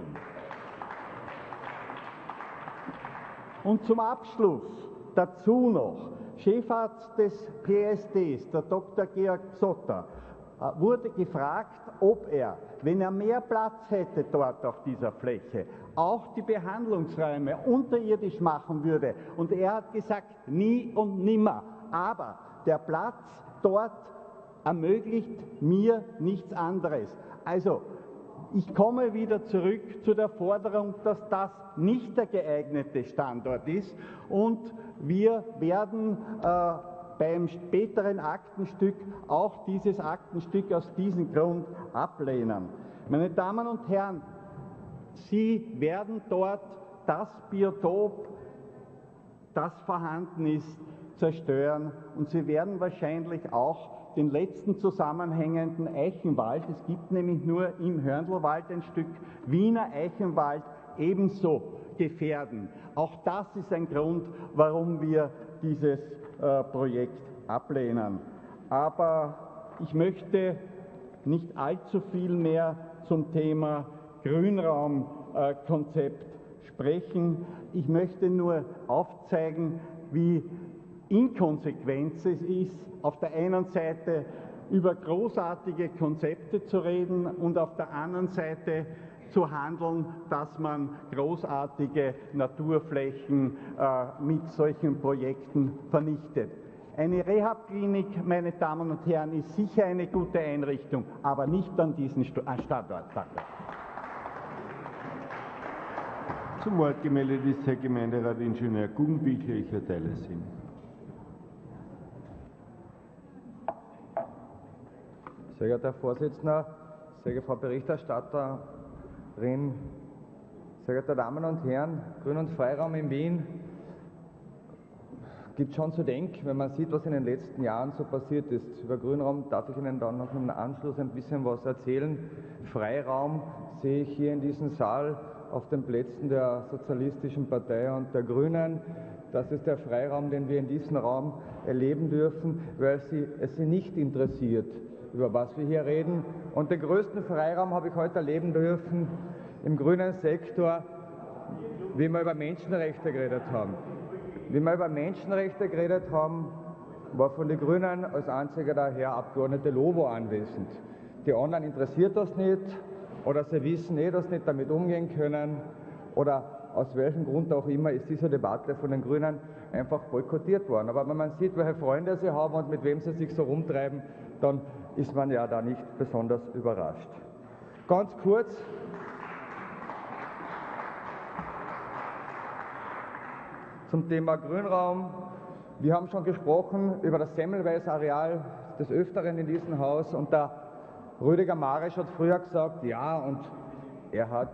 Und zum Abschluss dazu noch, Chefarzt des P S Ds, der Doktor Georg Zotter, wurde gefragt, ob er, wenn er mehr Platz hätte dort auf dieser Fläche, auch die Behandlungsräume unterirdisch machen würde. Und er hat gesagt, nie und nimmer. Aber der Platz dort ermöglicht mir nichts anderes. Also, ich komme wieder zurück zu der Forderung, dass das nicht der geeignete Standort ist und wir werden äh, beim späteren Aktenstück auch dieses Aktenstück aus diesem Grund ablehnen. Meine Damen und Herren, Sie werden dort das Biotop, das vorhanden ist, zerstören und Sie werden wahrscheinlich auch den letzten zusammenhängenden Eichenwald, es gibt nämlich nur im Hörnlwald ein Stück Wiener Eichenwald, ebenso gefährden. Auch das ist ein Grund, warum wir dieses äh, Projekt ablehnen. Aber ich möchte nicht allzu viel mehr zum Thema Grünraumkonzept äh, sprechen. Ich möchte nur aufzeigen, wie inkonsequent es ist, auf der einen Seite über großartige Konzepte zu reden und auf der anderen Seite zu handeln, dass man großartige Naturflächen äh, mit solchen Projekten vernichtet. Eine Rehab-Klinik, meine Damen und Herren, ist sicher eine gute Einrichtung, aber nicht an diesem Standort. Danke. Zum Wort gemeldet ist Herr Gemeinderat Ingenieur Guggenbichler. Ich erteile es ihm. Sehr geehrter Herr Vorsitzender, sehr geehrte Frau Berichterstatterin, sehr geehrte Damen und Herren, Grün- und Freiraum in Wien gibt schon zu denken, wenn man sieht, was in den letzten Jahren so passiert ist. Über Grünraum darf ich Ihnen dann noch im Anschluss ein bisschen was erzählen. Freiraum sehe ich hier in diesem Saal auf den Plätzen der Sozialistischen Partei und der Grünen. Das ist der Freiraum, den wir in diesem Raum erleben dürfen, weil sie, es sie nicht interessiert, über was wir hier reden. Und den größten Freiraum habe ich heute erleben dürfen im grünen Sektor, wie wir über Menschenrechte geredet haben. Wie wir über Menschenrechte geredet haben, war von den Grünen als einziger der Herr Abgeordnete Lobo anwesend. Die anderen interessiert das nicht oder sie wissen eh, dass sie nicht damit umgehen können oder aus welchem Grund auch immer ist diese Debatte von den Grünen einfach boykottiert worden. Aber wenn man sieht, welche Freunde sie haben und mit wem sie sich so rumtreiben, dann ist man ja da nicht besonders überrascht. Ganz kurz. Zum Thema Grünraum. Wir haben schon gesprochen über das Semmelweis-Areal des Öfteren in diesem Haus und der Rüdiger Marisch hat früher gesagt, ja, und er hat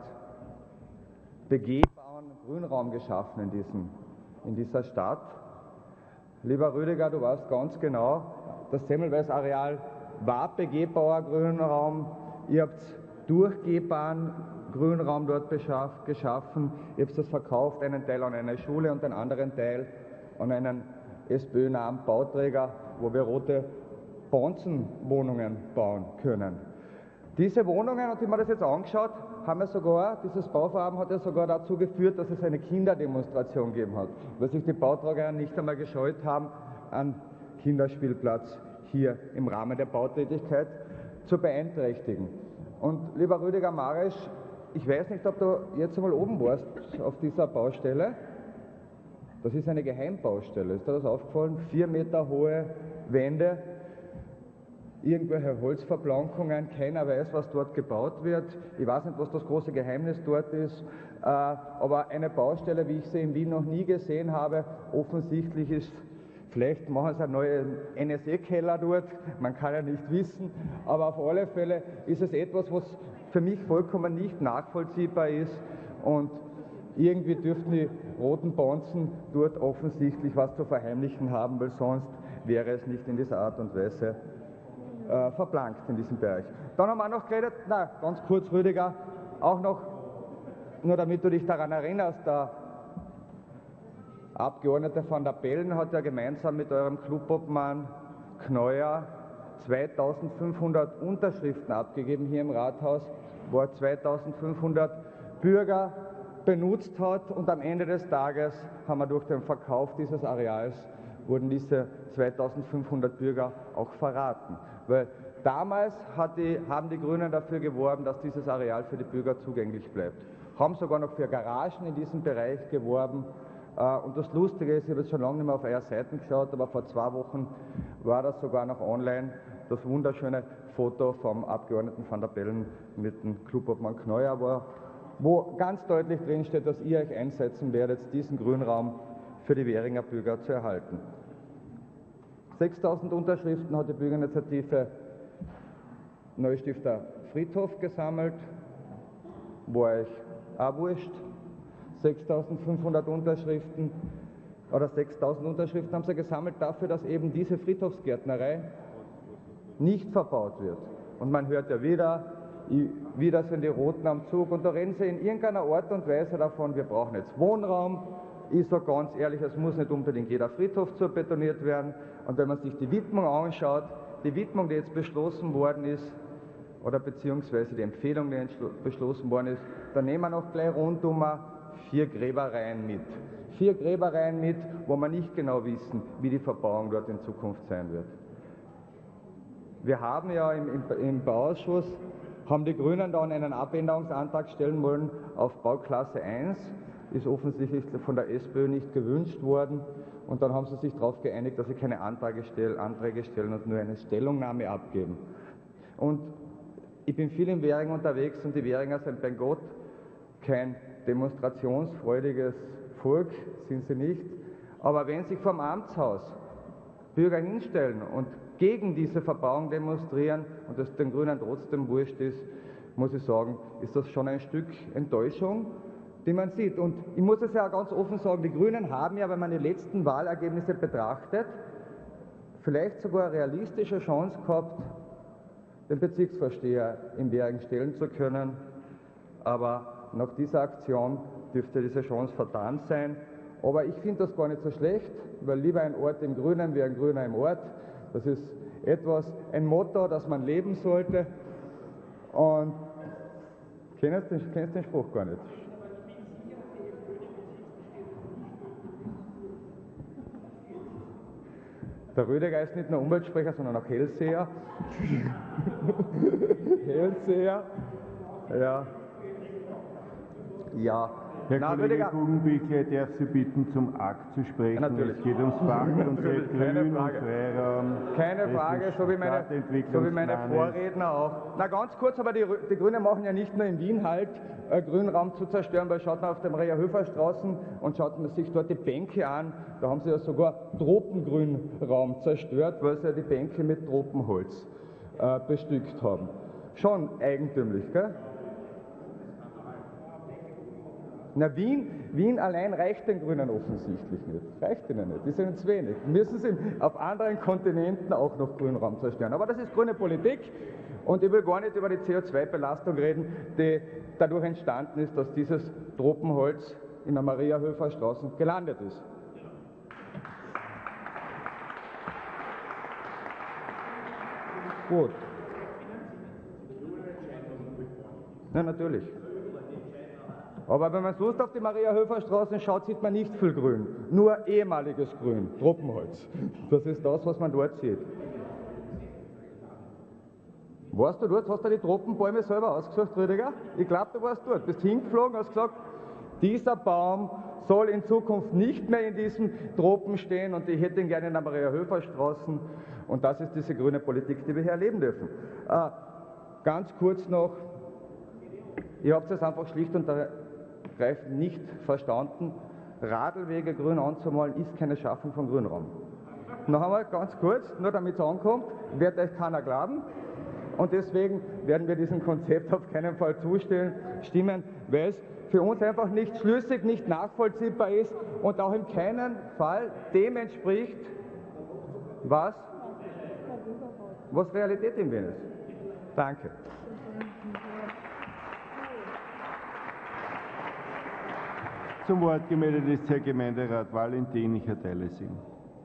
begehbaren Grünraum geschaffen in, diesem, in dieser Stadt. Lieber Rüdiger, du weißt ganz genau, das Semmelweis-Areal war begehbarer Grünraum, ihr habt durchgehbaren Grünraum dort beschafft, geschaffen, ihr habt das verkauft, einen Teil an eine Schule und den anderen Teil an einen SPÖ-nahen Bauträger, wo wir rote Bonzenwohnungen bauen können. Diese Wohnungen, und ich habe mir das jetzt angeschaut, haben ja sogar, dieses Bauvorhaben hat ja sogar dazu geführt, dass es eine Kinderdemonstration gegeben hat, weil sich die Bauträger nicht einmal gescheut haben, einen Kinderspielplatz hier im Rahmen der Bautätigkeit zu beeinträchtigen. Und lieber Rüdiger Marisch, ich weiß nicht, ob du jetzt einmal oben warst auf dieser Baustelle. Das ist eine Geheimbaustelle. Ist dir das aufgefallen? Vier Meter hohe Wände, irgendwelche Holzverplankungen, keiner weiß, was dort gebaut wird. Ich weiß nicht, was das große Geheimnis dort ist, äh, aber eine Baustelle, wie ich sie in Wien noch nie gesehen habe, offensichtlich ist, vielleicht machen sie einen neuen N S E-Keller dort, man kann ja nicht wissen, aber auf alle Fälle ist es etwas, was für mich vollkommen nicht nachvollziehbar ist und irgendwie dürften die roten Bonzen dort offensichtlich was zu verheimlichen haben, weil sonst wäre es nicht in dieser Art und Weise äh, verplankt in diesem Bereich. Dann haben wir noch geredet, na ganz kurz Rüdiger, auch noch, nur damit du dich daran erinnerst, der Abgeordnete van der Bellen hat ja gemeinsam mit eurem Clubobmann Kneuer zweitausendfünfhundert Unterschriften abgegeben hier im Rathaus, wo er zweitausendfünfhundert Bürger benutzt hat und am Ende des Tages haben wir durch den Verkauf dieses Areals wurden diese zweitausendfünfhundert Bürger auch verraten. Weil damals hat die, haben die Grünen dafür geworben, dass dieses Areal für die Bürger zugänglich bleibt. Haben sogar noch für Garagen in diesem Bereich geworben. Und das Lustige ist, ich habe jetzt schon lange nicht mehr auf eure Seiten geschaut, aber vor zwei Wochen war das sogar noch online, das wunderschöne Foto vom Abgeordneten van der Bellen mit dem Clubobmann Kneuer, wo, wo ganz deutlich drin steht, dass ihr euch einsetzen werdet, diesen Grünraum für die Währinger Bürger zu erhalten. sechstausend Unterschriften hat die Bürgerinitiative Neustifter Friedhof gesammelt, war euch auch wurscht. sechstausendfünfhundert Unterschriften oder sechstausend Unterschriften haben sie gesammelt dafür, dass eben diese Friedhofsgärtnerei nicht verbaut wird. Und man hört ja wieder, wieder sind die Roten am Zug und da reden sie in irgendeiner Art und Weise davon, wir brauchen jetzt Wohnraum. Ich sage ganz ehrlich, es muss nicht unbedingt jeder Friedhof zubetoniert werden. Und wenn man sich die Widmung anschaut, die Widmung, die jetzt beschlossen worden ist, oder beziehungsweise die Empfehlung, die beschlossen worden ist, dann nehmen wir noch gleich rundum vier Gräbereien mit. Vier Gräbereien mit, wo wir nicht genau wissen, wie die Verbauung dort in Zukunft sein wird. Wir haben ja im, im, im Bauausschuss, haben die Grünen dann einen Abänderungsantrag stellen wollen auf Bauklasse eins, ist offensichtlich von der SPÖ nicht gewünscht worden und dann haben sie sich darauf geeinigt, dass sie keine Anträge, stell, Anträge stellen und nur eine Stellungnahme abgeben. Und ich bin viel in Währing unterwegs und die Währinger sind bei Gott kein demonstrationsfreudiges Volk, sind sie nicht, aber wenn sich vom Amtshaus Bürger hinstellen und gegen diese Verbauung demonstrieren und es den Grünen trotzdem wurscht ist, muss ich sagen, ist das schon ein Stück Enttäuschung, die man sieht. Und ich muss es ja auch ganz offen sagen, die Grünen haben ja, wenn man die letzten Wahlergebnisse betrachtet, vielleicht sogar eine realistische Chance gehabt, den Bezirksvorsteher in Währing stellen zu können. Aber nach dieser Aktion dürfte diese Chance vertan sein. Aber ich finde das gar nicht so schlecht, weil lieber ein Ort im Grünen wie ein Grüner im Ort. Das ist etwas, ein Motto, das man leben sollte. Und kennst du den, kennst den Spruch gar nicht? Der Rüdiger ist nicht nur Umweltsprecher, sondern auch Hellseher. Hellseher. Ja. Ja. Herr Na, Kollege Rüdiger. Guggenbichler, ich darf Sie bitten, zum Akt zu sprechen. Ja, natürlich. Es geht ums Fachkonzept Keine Grün und Frage. Freiraum. Keine Es Frage, ist so wie, meine, so wie meine Stadtentwicklungsplanes. Vorredner auch. Na ganz kurz, aber die, die Grünen machen ja nicht nur in Wien halt, äh, Grünraum zu zerstören, weil schaut man auf der Maria-Höfer-Straßen und schaut man sich dort die Bänke an, da haben sie ja sogar Tropengrünraum zerstört, weil sie ja die Bänke mit Tropenholz äh, bestückt haben. Schon eigentümlich, gell? Na, Wien, Wien allein reicht den Grünen offensichtlich nicht. Reicht ihnen nicht, ist ihnen zu wenig. Müssen sie auf anderen Kontinenten auch noch Grünraum zerstören. Aber das ist grüne Politik und ich will gar nicht über die C O zwei Belastung reden, die dadurch entstanden ist, dass dieses Tropenholz in der Maria-Höfer-Straße gelandet ist. Gut. Ja, natürlich. Aber wenn man sonst auf die Maria-Höfer-Straße schaut, sieht man nicht viel Grün. Nur ehemaliges Grün, Tropenholz. Das ist das, was man dort sieht. Warst du dort? Hast du die Tropenbäume selber ausgesucht, Rüdiger? Ich glaube, du warst dort. Bist hingeflogen, hast gesagt, dieser Baum soll in Zukunft nicht mehr in diesen Tropen stehen und ich hätte ihn gerne in der Maria-Höfer-Straße. Und das ist diese grüne Politik, die wir hier erleben dürfen. Äh, ganz kurz noch, ihr habt es einfach schlicht und ergreifend nicht verstanden, Radlwege grün anzumalen ist keine Schaffung von Grünraum. Noch einmal ganz kurz, nur damit es ankommt, wird euch keiner glauben. Und deswegen werden wir diesem Konzept auf keinen Fall zustimmen, weil es für uns einfach nicht schlüssig, nicht nachvollziehbar ist und auch in keinem Fall dem entspricht, was, was Realität in Wien ist. Danke. Zum Wort gemeldet ist Herr Gemeinderat Valentin, ich erteile es Ihnen.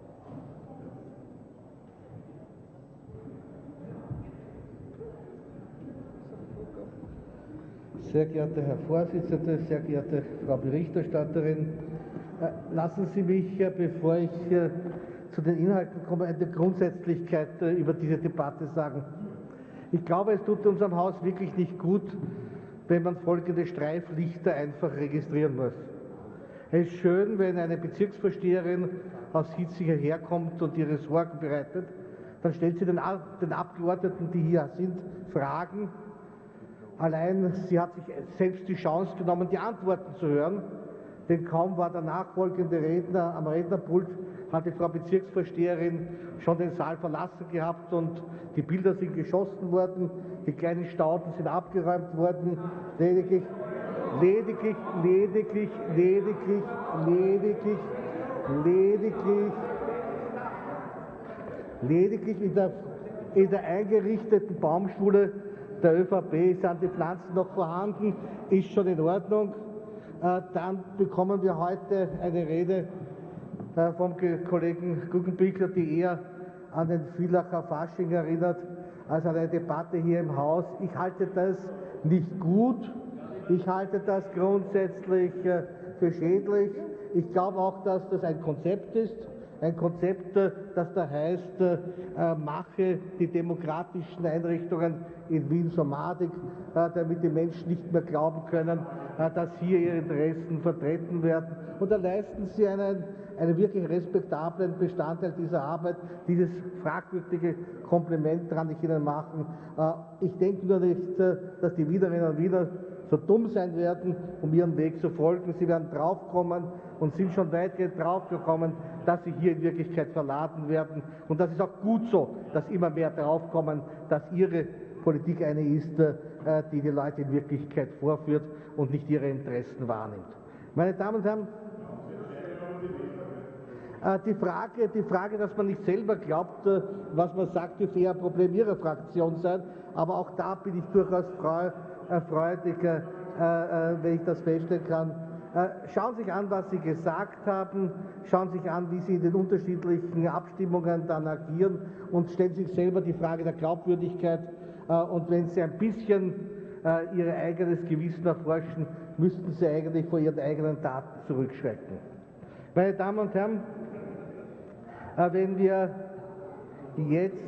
Sehr geehrter Herr Vorsitzender, sehr geehrte Frau Berichterstatterin, äh, lassen Sie mich, äh, bevor ich äh, zu den Inhalten komme, eine Grundsätzlichkeit äh, über diese Debatte sagen. Ich glaube, es tut unserem Haus wirklich nicht gut, wenn man folgende Streiflichter einfach registrieren muss. Es ist schön, wenn eine Bezirksvorsteherin aus Hitz hierher kommt und ihre Sorgen bereitet, dann stellt sie den, den Abgeordneten, die hier sind, Fragen. Allein sie hat sich selbst die Chance genommen, die Antworten zu hören, denn kaum war der nachfolgende Redner am Rednerpult, hat die Frau Bezirksvorsteherin schon den Saal verlassen gehabt und die Bilder sind geschossen worden, die kleinen Stauden sind abgeräumt worden, lediglich, lediglich, lediglich, lediglich, lediglich, lediglich, lediglich in der, in der eingerichteten Baumschule der ÖVP sind die Pflanzen noch vorhanden, ist schon in Ordnung. Äh, dann bekommen wir heute eine Rede äh, vom Kollegen Guggenbichler, die eher an den Villacher Fasching erinnert, als an eine Debatte hier im Haus. Ich halte das nicht gut. Ich halte das grundsätzlich äh, für schädlich. Ich glaube auch, dass das ein Konzept ist. Ein Konzept, das da heißt, äh, mache die demokratischen Einrichtungen in Wien so madig, äh, damit die Menschen nicht mehr glauben können, äh, dass hier ihre Interessen vertreten werden. Und da leisten sie einen, einen wirklich respektablen Bestandteil dieser Arbeit. Dieses fragwürdige Kompliment kann ich Ihnen machen. Äh, ich denke nur nicht, äh, dass die Wienerinnen und Wiener so dumm sein werden, um ihren Weg zu folgen. Sie werden draufkommen und sind schon weitgehend draufgekommen, dass sie hier in Wirklichkeit verladen werden. Und das ist auch gut so, dass immer mehr draufkommen, dass ihre Politik eine ist, die die Leute in Wirklichkeit vorführt und nicht ihre Interessen wahrnimmt. Meine Damen und Herren, die Frage, die Frage, dass man nicht selber glaubt, was man sagt, dürfte eher ein Problem Ihrer Fraktion sein, aber auch da bin ich durchaus freudig, wenn ich das feststellen kann. Schauen Sie sich an, was Sie gesagt haben, schauen Sie sich an, wie Sie in den unterschiedlichen Abstimmungen dann agieren und stellen sich selber die Frage der Glaubwürdigkeit. Und wenn Sie ein bisschen Ihr eigenes Gewissen erforschen, müssten Sie eigentlich vor Ihren eigenen Taten zurückschrecken. Meine Damen und Herren, wenn wir jetzt,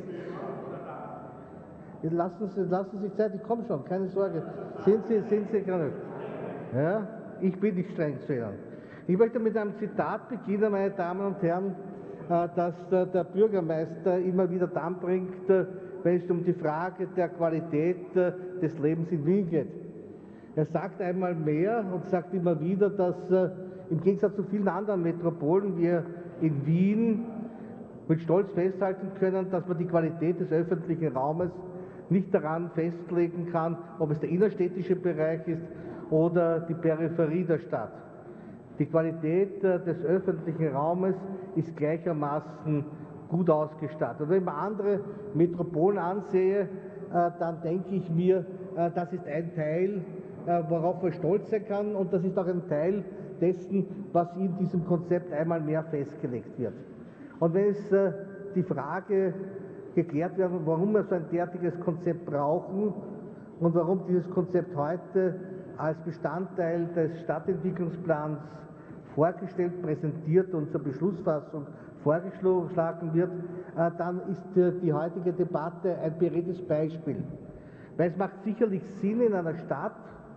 lassen Sie, lassen Sie sich Zeit, ich komme schon, keine Sorge, sind Sie, sind Sie gerade, ja, ich bin nicht streng zu Ihnen. Ich möchte mit einem Zitat beginnen, meine Damen und Herren, das der Bürgermeister immer wieder dann bringt, wenn es um die Frage der Qualität des Lebens in Wien geht. Er sagt einmal mehr und sagt immer wieder, dass im Gegensatz zu vielen anderen Metropolen wir in Wien mit Stolz festhalten können, dass man die Qualität des öffentlichen Raumes nicht daran festlegen kann, ob es der innerstädtische Bereich ist oder die Peripherie der Stadt. Die Qualität des öffentlichen Raumes ist gleichermaßen gut ausgestattet. Und wenn man andere Metropolen ansehe, dann denke ich mir, das ist ein Teil, worauf man stolz sein kann, und das ist auch ein Teil dessen, was in diesem Konzept einmal mehr festgelegt wird. Und wenn es die Frage geklärt wird, warum wir so ein derartiges Konzept brauchen und warum dieses Konzept heute als Bestandteil des Stadtentwicklungsplans vorgestellt, präsentiert und zur Beschlussfassung vorgeschlagen wird, dann ist die heutige Debatte ein beredtes Beispiel. Weil es macht sicherlich Sinn in einer Stadt,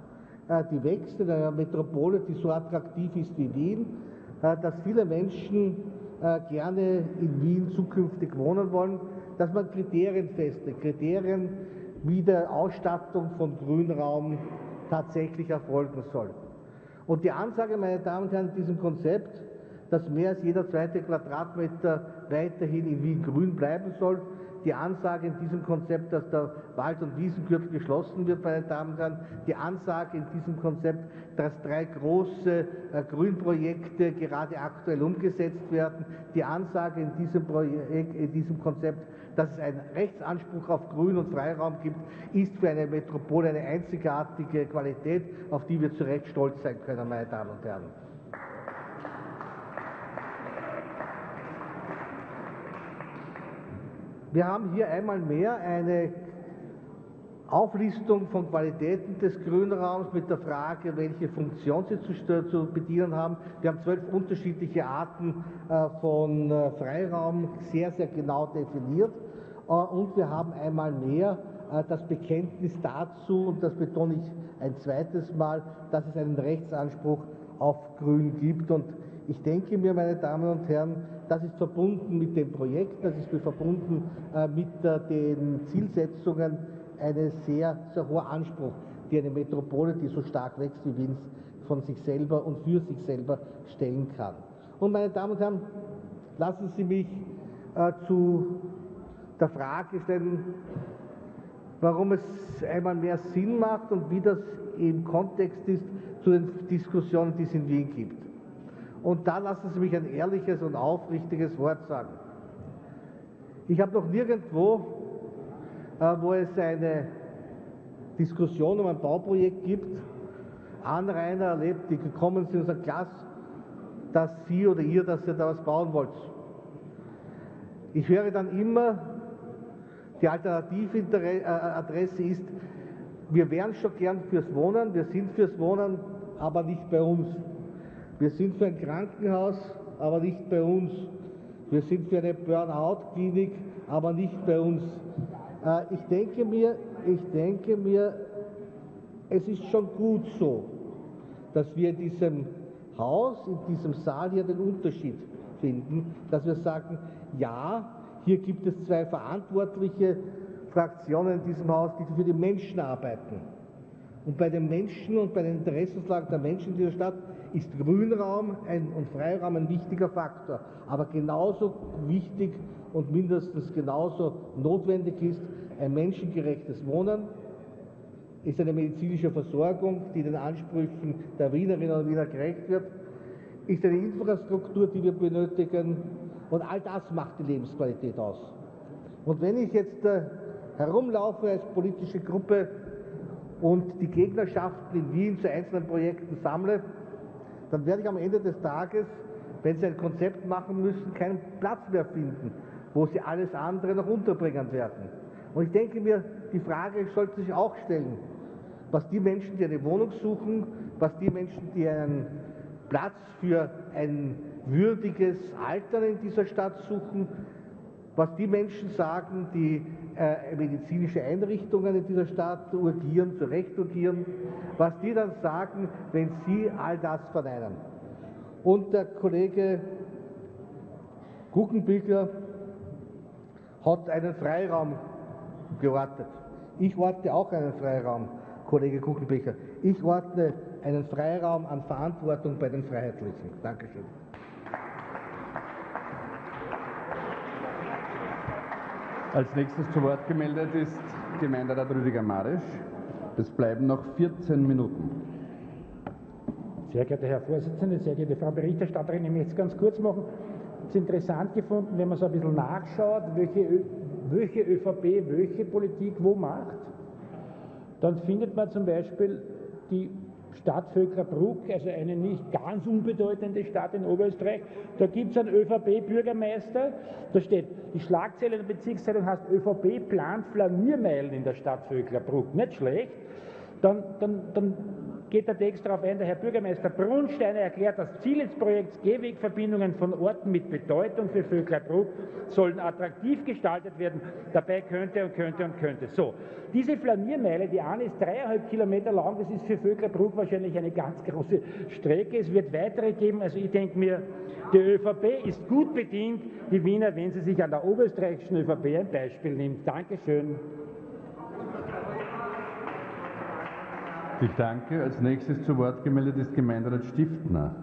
die wächst, in einer Metropole, die so attraktiv ist wie Wien, dass viele Menschen gerne in Wien zukünftig wohnen wollen, dass man Kriterien festlegt, Kriterien, wie die Ausstattung von Grünraum tatsächlich erfolgen soll. Und die Ansage, meine Damen und Herren, in diesem Konzept, dass mehr als jeder zweite Quadratmeter weiterhin in Wien grün bleiben soll, die Ansage in diesem Konzept, dass der Wald- und Wiesengürtel geschlossen wird, meine Damen und Herren, die Ansage in diesem Konzept, dass drei große äh, Grünprojekte gerade aktuell umgesetzt werden, die Ansage in diesem, Projekt, in diesem Konzept, dass es einen Rechtsanspruch auf Grün- und Freiraum gibt, ist für eine Metropole eine einzigartige Qualität, auf die wir zu Recht stolz sein können, meine Damen und Herren. Wir haben hier einmal mehr eine Auflistung von Qualitäten des Grünraums mit der Frage, welche Funktion sie zu, zu bedienen haben. Wir haben zwölf unterschiedliche Arten äh, von äh, Freiraum sehr, sehr genau definiert. Äh, und wir haben einmal mehr äh, das Bekenntnis dazu, und das betone ich ein zweites Mal, dass es einen Rechtsanspruch auf Grün gibt. Und ich denke mir, meine Damen und Herren, das ist verbunden mit dem Projekt, das ist verbunden äh, mit äh, den Zielsetzungen, ein sehr, sehr hoher Anspruch, die eine Metropole, die so stark wächst wie Wien, von sich selber und für sich selber stellen kann. Und meine Damen und Herren, lassen Sie mich äh, zu der Frage stellen, warum es einmal mehr Sinn macht und wie das im Kontext ist zu den Diskussionen, die es in Wien gibt. Und da lassen Sie mich ein ehrliches und aufrichtiges Wort sagen. Ich habe noch nirgendwo, äh, wo es eine Diskussion um ein Bauprojekt gibt, Anrainer erlebt, die gekommen sind und sagen, klasse, dass Sie oder ihr, dass ihr da was bauen wollt. Ich höre dann immer, die Alternativadresse ist, wir wären schon gern fürs Wohnen, wir sind fürs Wohnen, aber nicht bei uns. Wir sind für ein Krankenhaus, aber nicht bei uns. Wir sind für eine Burnout-Klinik, aber nicht bei uns. Äh, ich denke mir, ich denke mir, es ist schon gut so, dass wir in diesem Haus, in diesem Saal hier den Unterschied finden, dass wir sagen, ja, hier gibt es zwei verantwortliche Fraktionen in diesem Haus, die für die Menschen arbeiten. Und bei den Menschen und bei den Interessenslagen der Menschen in dieser Stadt ist Grünraum ein, und Freiraum ein wichtiger Faktor. Aber genauso wichtig und mindestens genauso notwendig ist ein menschengerechtes Wohnen, ist eine medizinische Versorgung, die den Ansprüchen der Wienerinnen und Wiener gerecht wird, ist eine Infrastruktur, die wir benötigen, und all das macht die Lebensqualität aus. Und wenn ich jetzt äh, herumlaufe als politische Gruppe und die Gegnerschaften in Wien zu einzelnen Projekten sammle, dann werde ich am Ende des Tages, wenn sie ein Konzept machen müssen, keinen Platz mehr finden, wo sie alles andere noch unterbringen werden. Und ich denke mir, die Frage sollte sich auch stellen, was die Menschen, die eine Wohnung suchen, was die Menschen, die einen Platz für ein würdiges Altern in dieser Stadt suchen, was die Menschen sagen, die äh, medizinische Einrichtungen in dieser Stadt urgieren, zurecht urgieren, was die dann sagen, wenn sie all das verneinen. Und der Kollege Guggenbichler hat einen Freiraum geortet. Ich orte auch einen Freiraum, Kollege Guggenbichler. Ich orte einen Freiraum an Verantwortung bei den Freiheitlichen. Dankeschön. Als nächstes zu Wort gemeldet ist Gemeinderat Rüdiger Marisch. Es bleiben noch vierzehn Minuten. Sehr geehrter Herr Vorsitzender, sehr geehrte Frau Berichterstatterin, ich möchte es ganz kurz machen. Es ist interessant gefunden, wenn man so ein bisschen nachschaut, welche, Ö welche ÖVP welche Politik wo macht, dann findet man zum Beispiel die Stadt Vöcklerbruck, also eine nicht ganz unbedeutende Stadt in Oberösterreich. Da gibt es einen ÖVP-Bürgermeister, da steht, die Schlagzeile der Bezirkszeitung heißt ÖVP plant Flaniermeilen in der Stadt Vöcklerbruck. Nicht schlecht. Dann, dann, dann geht der Text darauf ein, der Herr Bürgermeister Brunsteiner erklärt, das Ziel des Projekts Gehwegverbindungen von Orten mit Bedeutung für Vöcklerbruck sollen attraktiv gestaltet werden, dabei könnte und könnte und könnte. So, diese Flaniermeile, die eine ist dreieinhalb Kilometer lang, das ist für Vöcklerbruck wahrscheinlich eine ganz große Strecke, es wird weitere geben, also ich denke mir, die ÖVP ist gut bedient, die Wiener, wenn sie sich an der oberösterreichischen ÖVP ein Beispiel nimmt. Dankeschön. Ich danke. Als nächstes zu Wort gemeldet ist Gemeinderat Stiftner.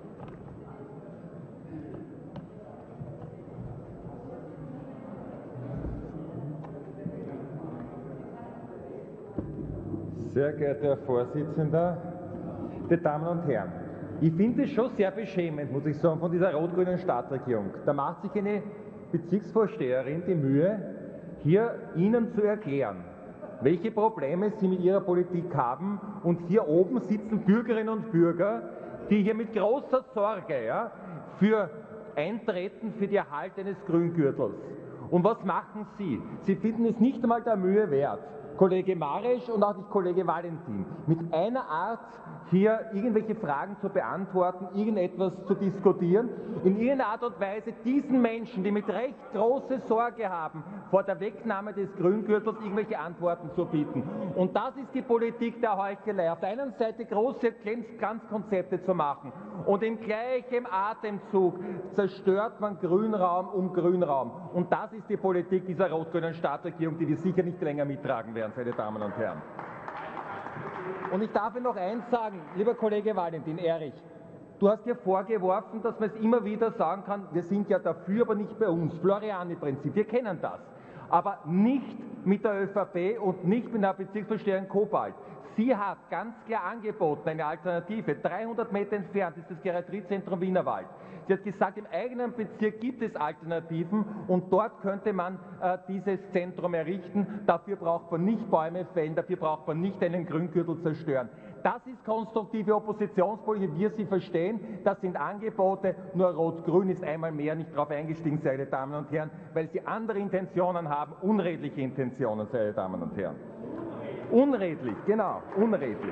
Sehr geehrter Herr Vorsitzender, meine Damen und Herren, ich finde es schon sehr beschämend, muss ich sagen, von dieser rot-grünen Stadtregierung. Da macht sich eine Bezirksvorsteherin die Mühe, hier Ihnen zu erklären, welche Probleme Sie mit Ihrer Politik haben, und hier oben sitzen Bürgerinnen und Bürger, die hier mit großer Sorge ja, für eintreten für die Erhalt eines Grüngürtels. Und was machen Sie? Sie finden es nicht einmal der Mühe wert, Kollege Marisch und auch nicht Kollege Valentin, mit einer Art hier irgendwelche Fragen zu beantworten, irgendetwas zu diskutieren, in irgendeiner Art und Weise diesen Menschen, die mit Recht große Sorge haben vor der Wegnahme des Grüngürtels, irgendwelche Antworten zu bieten. Und das ist die Politik der Heuchelei. Auf der einen Seite große Glanzkonzepte zu machen und im gleichen Atemzug zerstört man Grünraum um Grünraum. Und das ist die Politik dieser rot-grünen Stadtregierung, die wir sicher nicht länger mittragen werden, meine Damen und Herren. Und ich darf Ihnen noch eins sagen, lieber Kollege Valentin, Erich, du hast hier vorgeworfen, dass man es immer wieder sagen kann, wir sind ja dafür, aber nicht bei uns. Floriani-Prinzip, wir kennen das. Aber nicht mit der ÖVP und nicht mit der Bezirksvorsteherin Cobalt. Sie hat ganz klar angeboten, eine Alternative. dreihundert Meter entfernt ist das Geriatriezentrum Wienerwald. Sie hat gesagt, im eigenen Bezirk gibt es Alternativen und dort könnte man äh, dieses Zentrum errichten. Dafür braucht man nicht Bäume fällen, dafür braucht man nicht einen Grüngürtel zerstören. Das ist konstruktive Oppositionspolitik, wie wir sie verstehen. Das sind Angebote, nur Rot-Grün ist einmal mehr nicht darauf eingestiegen, meine Damen und Herren, weil sie andere Intentionen haben, unredliche Intentionen, meine Damen und Herren. Unredlich, genau, unredlich.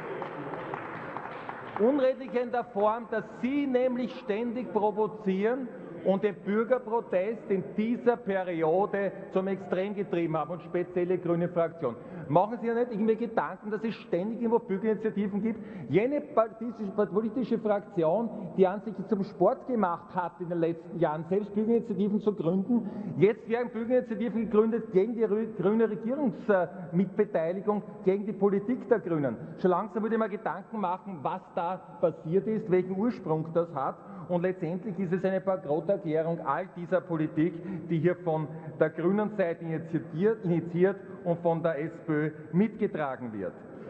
Unredlich in der Form, dass Sie nämlich ständig provozieren und den Bürgerprotest in dieser Periode zum Extrem getrieben haben und spezielle grüne Fraktion. Machen Sie ja nicht irgendwie Gedanken, dass es ständig irgendwo Bürgerinitiativen gibt. Jene politische Fraktion, die an sich zum Sport gemacht hat in den letzten Jahren, selbst Bürgerinitiativen zu gründen, jetzt werden Bürgerinitiativen gegründet gegen die grüne Regierungsmitbeteiligung, gegen die Politik der Grünen. Schon langsam würde ich mir Gedanken machen, was da passiert ist, welchen Ursprung das hat. Und letztendlich ist es eine Bankrotterklärung all dieser Politik, die hier von der grünen Seite initiiert, initiiert und von der SPÖ mitgetragen wird.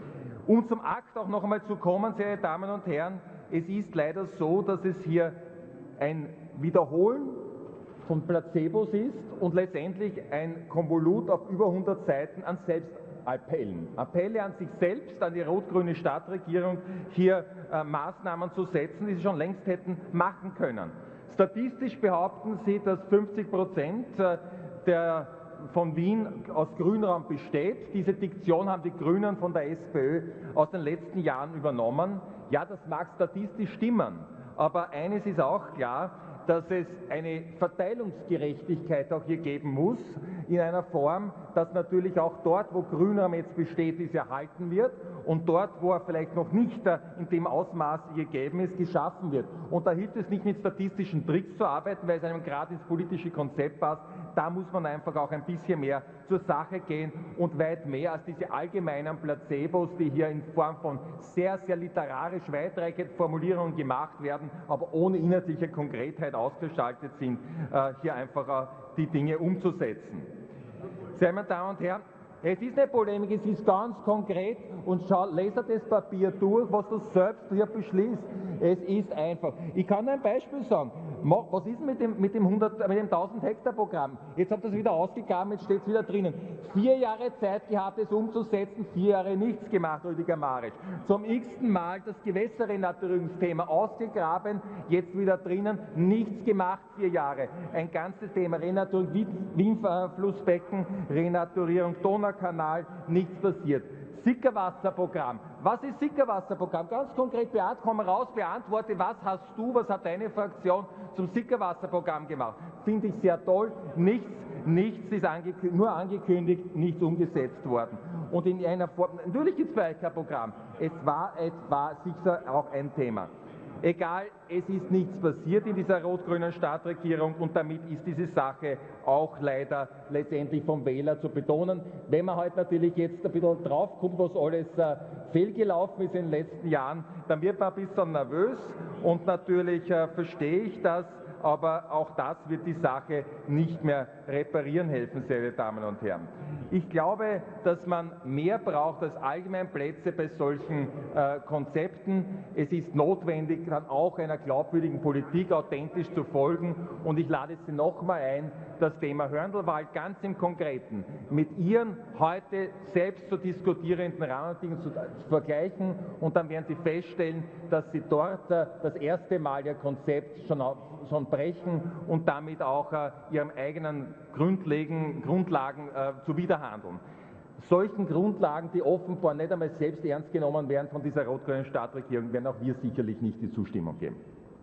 Um zum Akt auch noch einmal zu kommen, sehr geehrte Damen und Herren, es ist leider so, dass es hier ein Wiederholen von Placebos ist und letztendlich ein Konvolut auf über hundert Seiten an Selbstappellen. Appelle an sich selbst, an die rot-grüne Stadtregierung, hier äh, Maßnahmen zu setzen, die sie schon längst hätten machen können. Statistisch behaupten sie, dass fünfzig Prozent äh, der von Wien aus Grünraum besteht. Diese Diktion haben die Grünen von der SPÖ aus den letzten Jahren übernommen. Ja, das mag statistisch stimmen, aber eines ist auch klar, dass es eine Verteilungsgerechtigkeit auch hier geben muss, in einer Form, dass natürlich auch dort, wo Grünraum jetzt besteht, dies erhalten wird und dort, wo er vielleicht noch nicht in dem Ausmaß gegeben ist, geschaffen wird. Und da hilft es nicht mit statistischen Tricks zu arbeiten, weil es einem gerade ins politische Konzept passt. Da muss man einfach auch ein bisschen mehr zur Sache gehen und weit mehr als diese allgemeinen Placebos, die hier in Form von sehr, sehr literarisch weitreichenden Formulierungen gemacht werden, aber ohne inhaltliche Konkretheit ausgestaltet sind, äh, hier einfach äh, die Dinge umzusetzen. Sehr meine Damen und Herren, es ist eine Polemik, es ist ganz konkret und schau, lese das Papier durch, was du selbst hier beschließt. Es ist einfach. Ich kann ein Beispiel sagen. Was ist mit dem, mit dem, hundert, mit dem tausend Hektar Programm? Jetzt habt ihr es wieder ausgegraben, jetzt steht es wieder drinnen. Vier Jahre Zeit gehabt, es umzusetzen, vier Jahre nichts gemacht, Rüdiger Marisch. Zum x-ten Mal das Gewässerrenaturierungsthema ausgegraben, jetzt wieder drinnen, nichts gemacht, vier Jahre. Ein ganzes Thema, Renaturierung, Wien-Flussbecken, Renaturierung, Donaukanal, nichts passiert. Sickerwasserprogramm. Was ist Sickerwasserprogramm? Ganz konkret, Beat, komm raus, beantworte, was hast du, was hat deine Fraktion zum Sickerwasserprogramm gemacht? Finde ich sehr toll. Nichts, nichts ist angekündigt, nur angekündigt, nichts umgesetzt worden. Und in einer Form, natürlich gibt es bei euch kein Programm. Es war, es war sicher auch ein Thema. Egal, es ist nichts passiert in dieser rot-grünen Stadtregierung und damit ist diese Sache auch leider letztendlich vom Wähler zu betonen. Wenn man halt natürlich jetzt ein bisschen drauf guckt, was alles äh, fehlgelaufen ist in den letzten Jahren, dann wird man ein bisschen nervös und natürlich äh, verstehe ich das, aber auch das wird die Sache nicht mehr reparieren helfen, sehr geehrte Damen und Herren. Ich glaube, dass man mehr braucht als allgemein Plätze bei solchen äh, Konzepten. Es ist notwendig, dann auch einer glaubwürdigen Politik authentisch zu folgen. Und ich lade Sie nochmal ein, das Thema Hörndelwald ganz im Konkreten mit Ihren heute selbst zu diskutierenden Rahmenbedingungen zu, zu vergleichen. Und dann werden Sie feststellen, dass Sie dort äh, das erste Mal Ihr Konzept schon, auf, schon brechen und damit auch äh, Ihrem eigenen Grundlagen, Grundlagen äh, zuwiderhandeln. Solchen Grundlagen, die offenbar nicht einmal selbst ernst genommen werden von dieser rot-grünen Stadtregierung, werden auch wir sicherlich nicht die Zustimmung geben.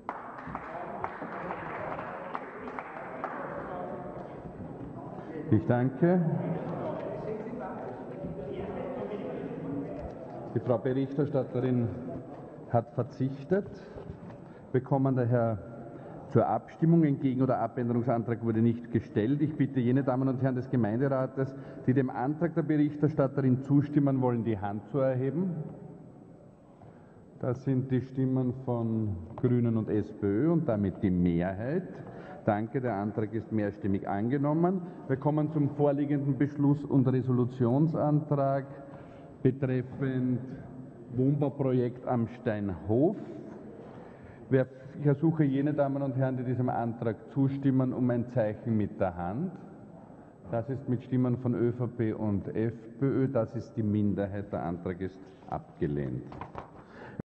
Ich danke. Die Frau Berichterstatterin hat verzichtet. Wir kommen daher zur Abstimmung. Ein Gegen- oder Abänderungsantrag wurde nicht gestellt. Ich bitte jene Damen und Herren des Gemeinderates, die dem Antrag der Berichterstatterin zustimmen wollen, die Hand zu erheben. Das sind die Stimmen von Grünen und SPÖ und damit die Mehrheit. Danke, der Antrag ist mehrstimmig angenommen. Wir kommen zum vorliegenden Beschluss- und Resolutionsantrag betreffend Wohnbauprojekt am Steinhof. Ich ersuche jene Damen und Herren, die diesem Antrag zustimmen, um ein Zeichen mit der Hand. Das ist mit Stimmen von ÖVP und FPÖ. Das ist die Minderheit. Der Antrag ist abgelehnt.